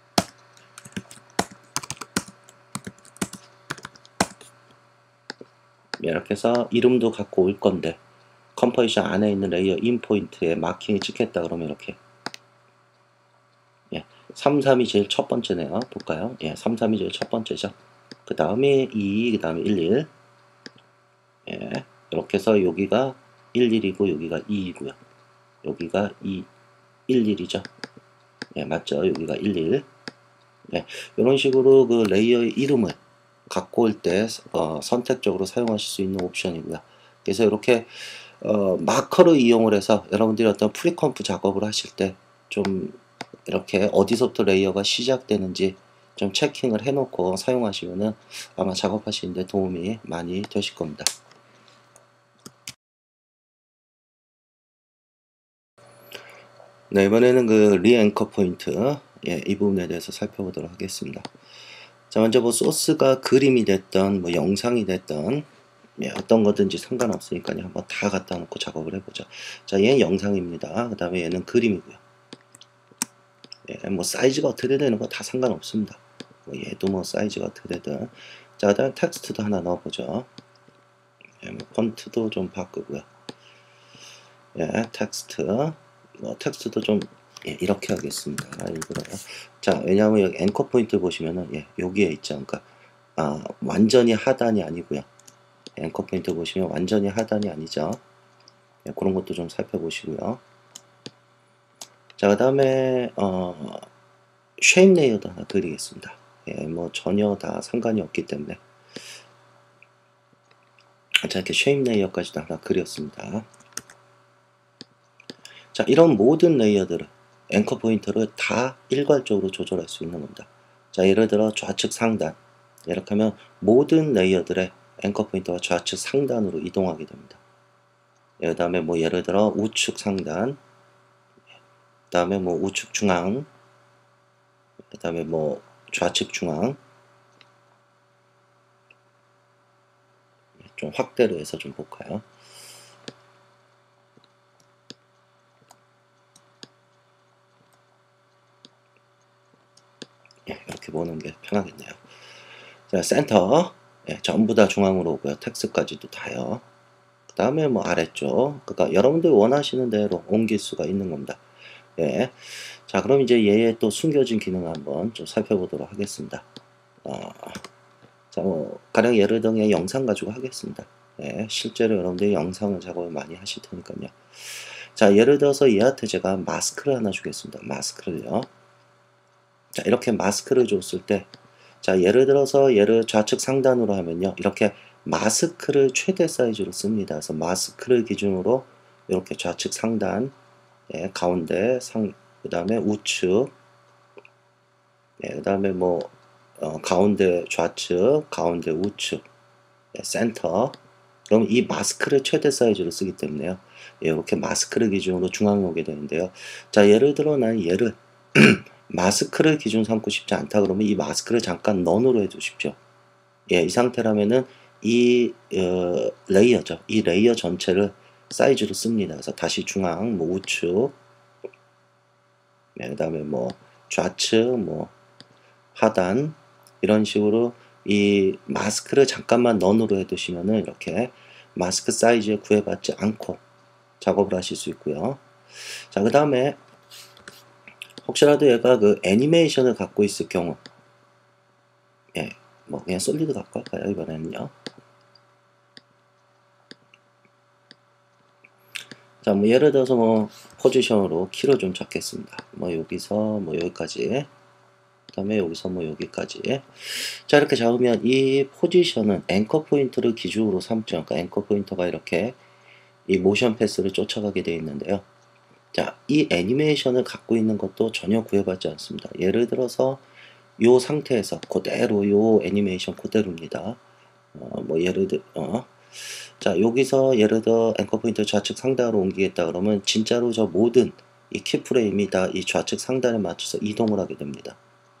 이렇게 해서 이름도 갖고 올 건데 컴포지션 안에 있는 레이어 인 포인트에 마킹이 찍혔다 그러면 이렇게 33이 제일 첫 번째네요. 볼까요? 33이 제일 첫 번째죠. 그 다음에 2, 그 다음에 11. 이렇게 해서 여기가 11이고 여기가 2이고요. 여기가 11이죠. 맞죠? 여기가 11. 이런 식으로 그 레이어의 이름을 갖고 올 때 선택적으로 사용하실 수 있는 옵션이고요. 그래서 이렇게 마커를 이용을 해서 여러분들이 어떤 프리컴프 작업을 하실 때 좀 이렇게 어디서부터 레이어가 시작되는지 좀 체킹을 해놓고 사용하시면은 아마 작업하시는데 도움이 많이 되실 겁니다. 네, 이번에는 그 리앵커 포인트 이 부분에 대해서 살펴보도록 하겠습니다. 자, 먼저 뭐 소스가 그림이 됐던 뭐 영상이 됐던 어떤 거든지 상관없으니까요. 한번 다 갖다 놓고 작업을 해보죠. 자, 얘는 영상입니다. 그 다음에 얘는 그림이고요. 뭐 사이즈가 어떻게 되는 거 다 상관없습니다. 뭐 얘도 뭐 사이즈가 어떻게 되든. 자, 그 다음에 텍스트도 하나 넣어보죠. 뭐 폰트도 좀 바꾸고요. 텍스트. 뭐 텍스트도 좀 이렇게 하겠습니다. 일부러요. 자, 왜냐하면 여기 앵커 포인트 보시면은 여기에 있죠. 그러니까 완전히 하단이 아니고요. 앵커 포인트 보시면 완전히 하단이 아니죠. 그런 것도 좀 살펴보시고요. 자, 그 다음에 쉐입 레이어도 하나 그리겠습니다. 뭐 전혀 다 상관이 없기 때문에 자, 이렇게 쉐입 레이어까지도 하나 그렸습니다. 자, 이런 모든 레이어들을 앵커 포인트를 다 일괄적으로 조절할 수 있는 겁니다. 자, 예를 들어 좌측 상단 이렇게 하면 모든 레이어들의 앵커 포인트가 좌측 상단으로 이동하게 됩니다. 그 다음에 뭐 예를 들어 우측 상단, 그 다음에 뭐 우측 중앙, 그 다음에 뭐 좌측 중앙. 좀 확대를 해서 좀 볼까요? 이렇게 보는 게 편하겠네요. 자, 센터 전부 다 중앙으로 오고요. 텍스트까지도 다요. 그 다음에 뭐 아래쪽, 그러니까 여러분들이 원하시는 대로 옮길 수가 있는 겁니다. 예. 자, 그럼 이제 얘의 또 숨겨진 기능을 한번 좀 살펴보도록 하겠습니다. 자, 뭐 가령 예를 들어 영상 가지고 하겠습니다. 예, 실제로 여러분들이 영상을 작업을 많이 하실 테니까요. 자, 예를 들어서 얘한테 제가 마스크를 하나 주겠습니다. 마스크를요. 자, 이렇게 마스크를 줬을 때, 자, 예를 들어서 얘를 좌측 상단으로 하면요, 이렇게 마스크를 최대 사이즈로 씁니다. 그래서 마스크를 기준으로 이렇게 좌측 상단, 예, 가운데 그 다음에 우측, 예, 그 다음에 뭐 가운데 좌측, 가운데 우측, 예, 센터. 그럼 이 마스크를 최대 사이즈로 쓰기 때문에요. 예, 이렇게 마스크를 기준으로 중앙에 오게 되는데요. 자, 예를 들어 난 얘를 마스크를 기준 삼고 싶지 않다 그러면 이 마스크를 잠깐 넌으로 해두십시오. 예, 이 상태라면은 이 레이어죠. 이 레이어 전체를 사이즈로 씁니다. 그래서 다시 중앙, 뭐 우측, 네, 그 다음에 뭐 좌측, 뭐 하단, 이런 식으로 이 마스크를 잠깐만 넌으로 해두시면은 이렇게 마스크 사이즈에 구애받지 않고 작업을 하실 수 있고요. 자, 그 다음에 혹시라도 얘가 그 애니메이션을 갖고 있을 경우, 예, 뭐 그냥 솔리드 갖고 할까요, 이번에는요. 자, 뭐 예를 들어서 뭐 포지션으로 키로 좀 잡겠습니다. 뭐 여기서 뭐 여기까지, 그 다음에 여기서 뭐 여기까지. 자, 이렇게 잡으면 이 포지션은 앵커 포인트를 기준으로 삼죠. 그러니까 앵커 포인터가 이렇게 이 모션 패스를 쫓아가게 되어 있는데요. 자, 이 애니메이션을 갖고 있는 것도 전혀 구애받지 않습니다. 예를 들어서 요 상태에서 그대로 요 애니메이션 그대로입니다. 뭐 예를 들어 자, 여기서 예를 들어 앵커 포인트 좌측 상단으로 옮기겠다 그러면 진짜로 저 모든 이 키프레임이 다 이 좌측 상단에 맞춰서 이동을 하게 됩니다.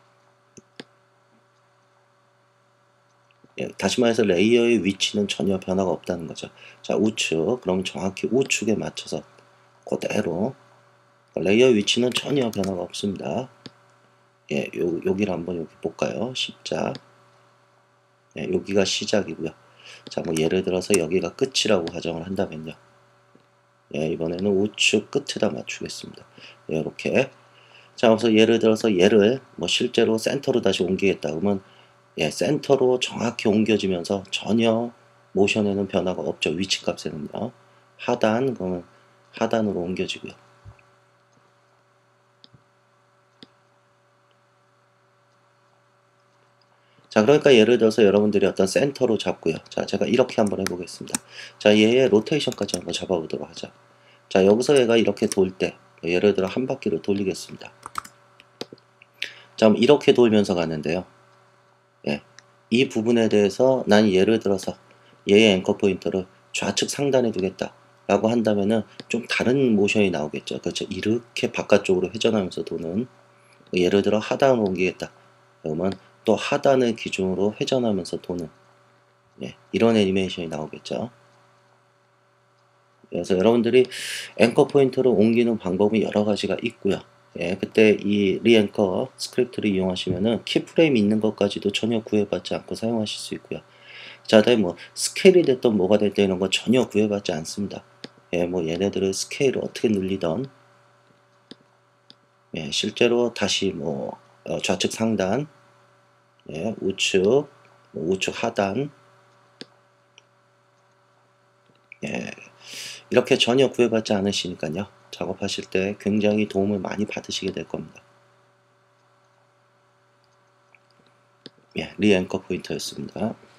예, 다시 말해서 레이어의 위치는 전혀 변화가 없다는 거죠. 자, 우측, 그럼 정확히 우측에 맞춰서 그대로 레이어 위치는 전혀 변화가 없습니다. 예, 여기를 한번 여기 볼까요? 십자. 예, 여기가 시작이고요. 자, 뭐 예를 들어서 여기가 끝이라고 가정을 한다면요. 예, 이번에는 우측 끝에다 맞추겠습니다. 예, 이렇게. 자, 그래서 예를 들어서 얘를 뭐 실제로 센터로 다시 옮기겠다 그러면 예, 센터로 정확히 옮겨지면서 전혀 모션에는 변화가 없죠. 위치 값에는요. 하단, 그러면 하단으로 옮겨지고요. 자, 그러니까 예를 들어서 여러분들이 어떤 센터로 잡고요. 자, 제가 이렇게 한번 해보겠습니다. 자, 얘의 로테이션까지 한번 잡아보도록 하죠. 자, 여기서 얘가 이렇게 돌 때, 예를 들어 한 바퀴를 돌리겠습니다. 자, 이렇게 돌면서 가는데요. 예, 이 부분에 대해서 난 예를 들어서 얘의 앵커 포인터를 좌측 상단에 두겠다 라고 한다면은 좀 다른 모션이 나오겠죠. 그렇죠. 이렇게 바깥쪽으로 회전하면서 도는, 예를 들어 하단으로 옮기겠다 그러면 또 하단을 기준으로 회전하면서 도는, 예, 이런 애니메이션이 나오겠죠. 그래서 여러분들이 앵커 포인터를 옮기는 방법이 여러 가지가 있고요. 예, 그때 이 리앵커 스크립트를 이용하시면은 키프레임 있는 것까지도 전혀 구애받지 않고 사용하실 수 있고요. 자, 다음에 뭐 스케일이 됐던 뭐가 됐든 이런 거 전혀 구애받지 않습니다. 예, 뭐 얘네들을 스케일을 어떻게 늘리던, 예, 실제로 다시 뭐 좌측 상단, 예, 우측, 뭐 우측 하단, 예, 이렇게 전혀 구애받지 않으시니까요. 작업하실 때 굉장히 도움을 많이 받으시게 될 겁니다. 예, 리앵커 포인터였습니다.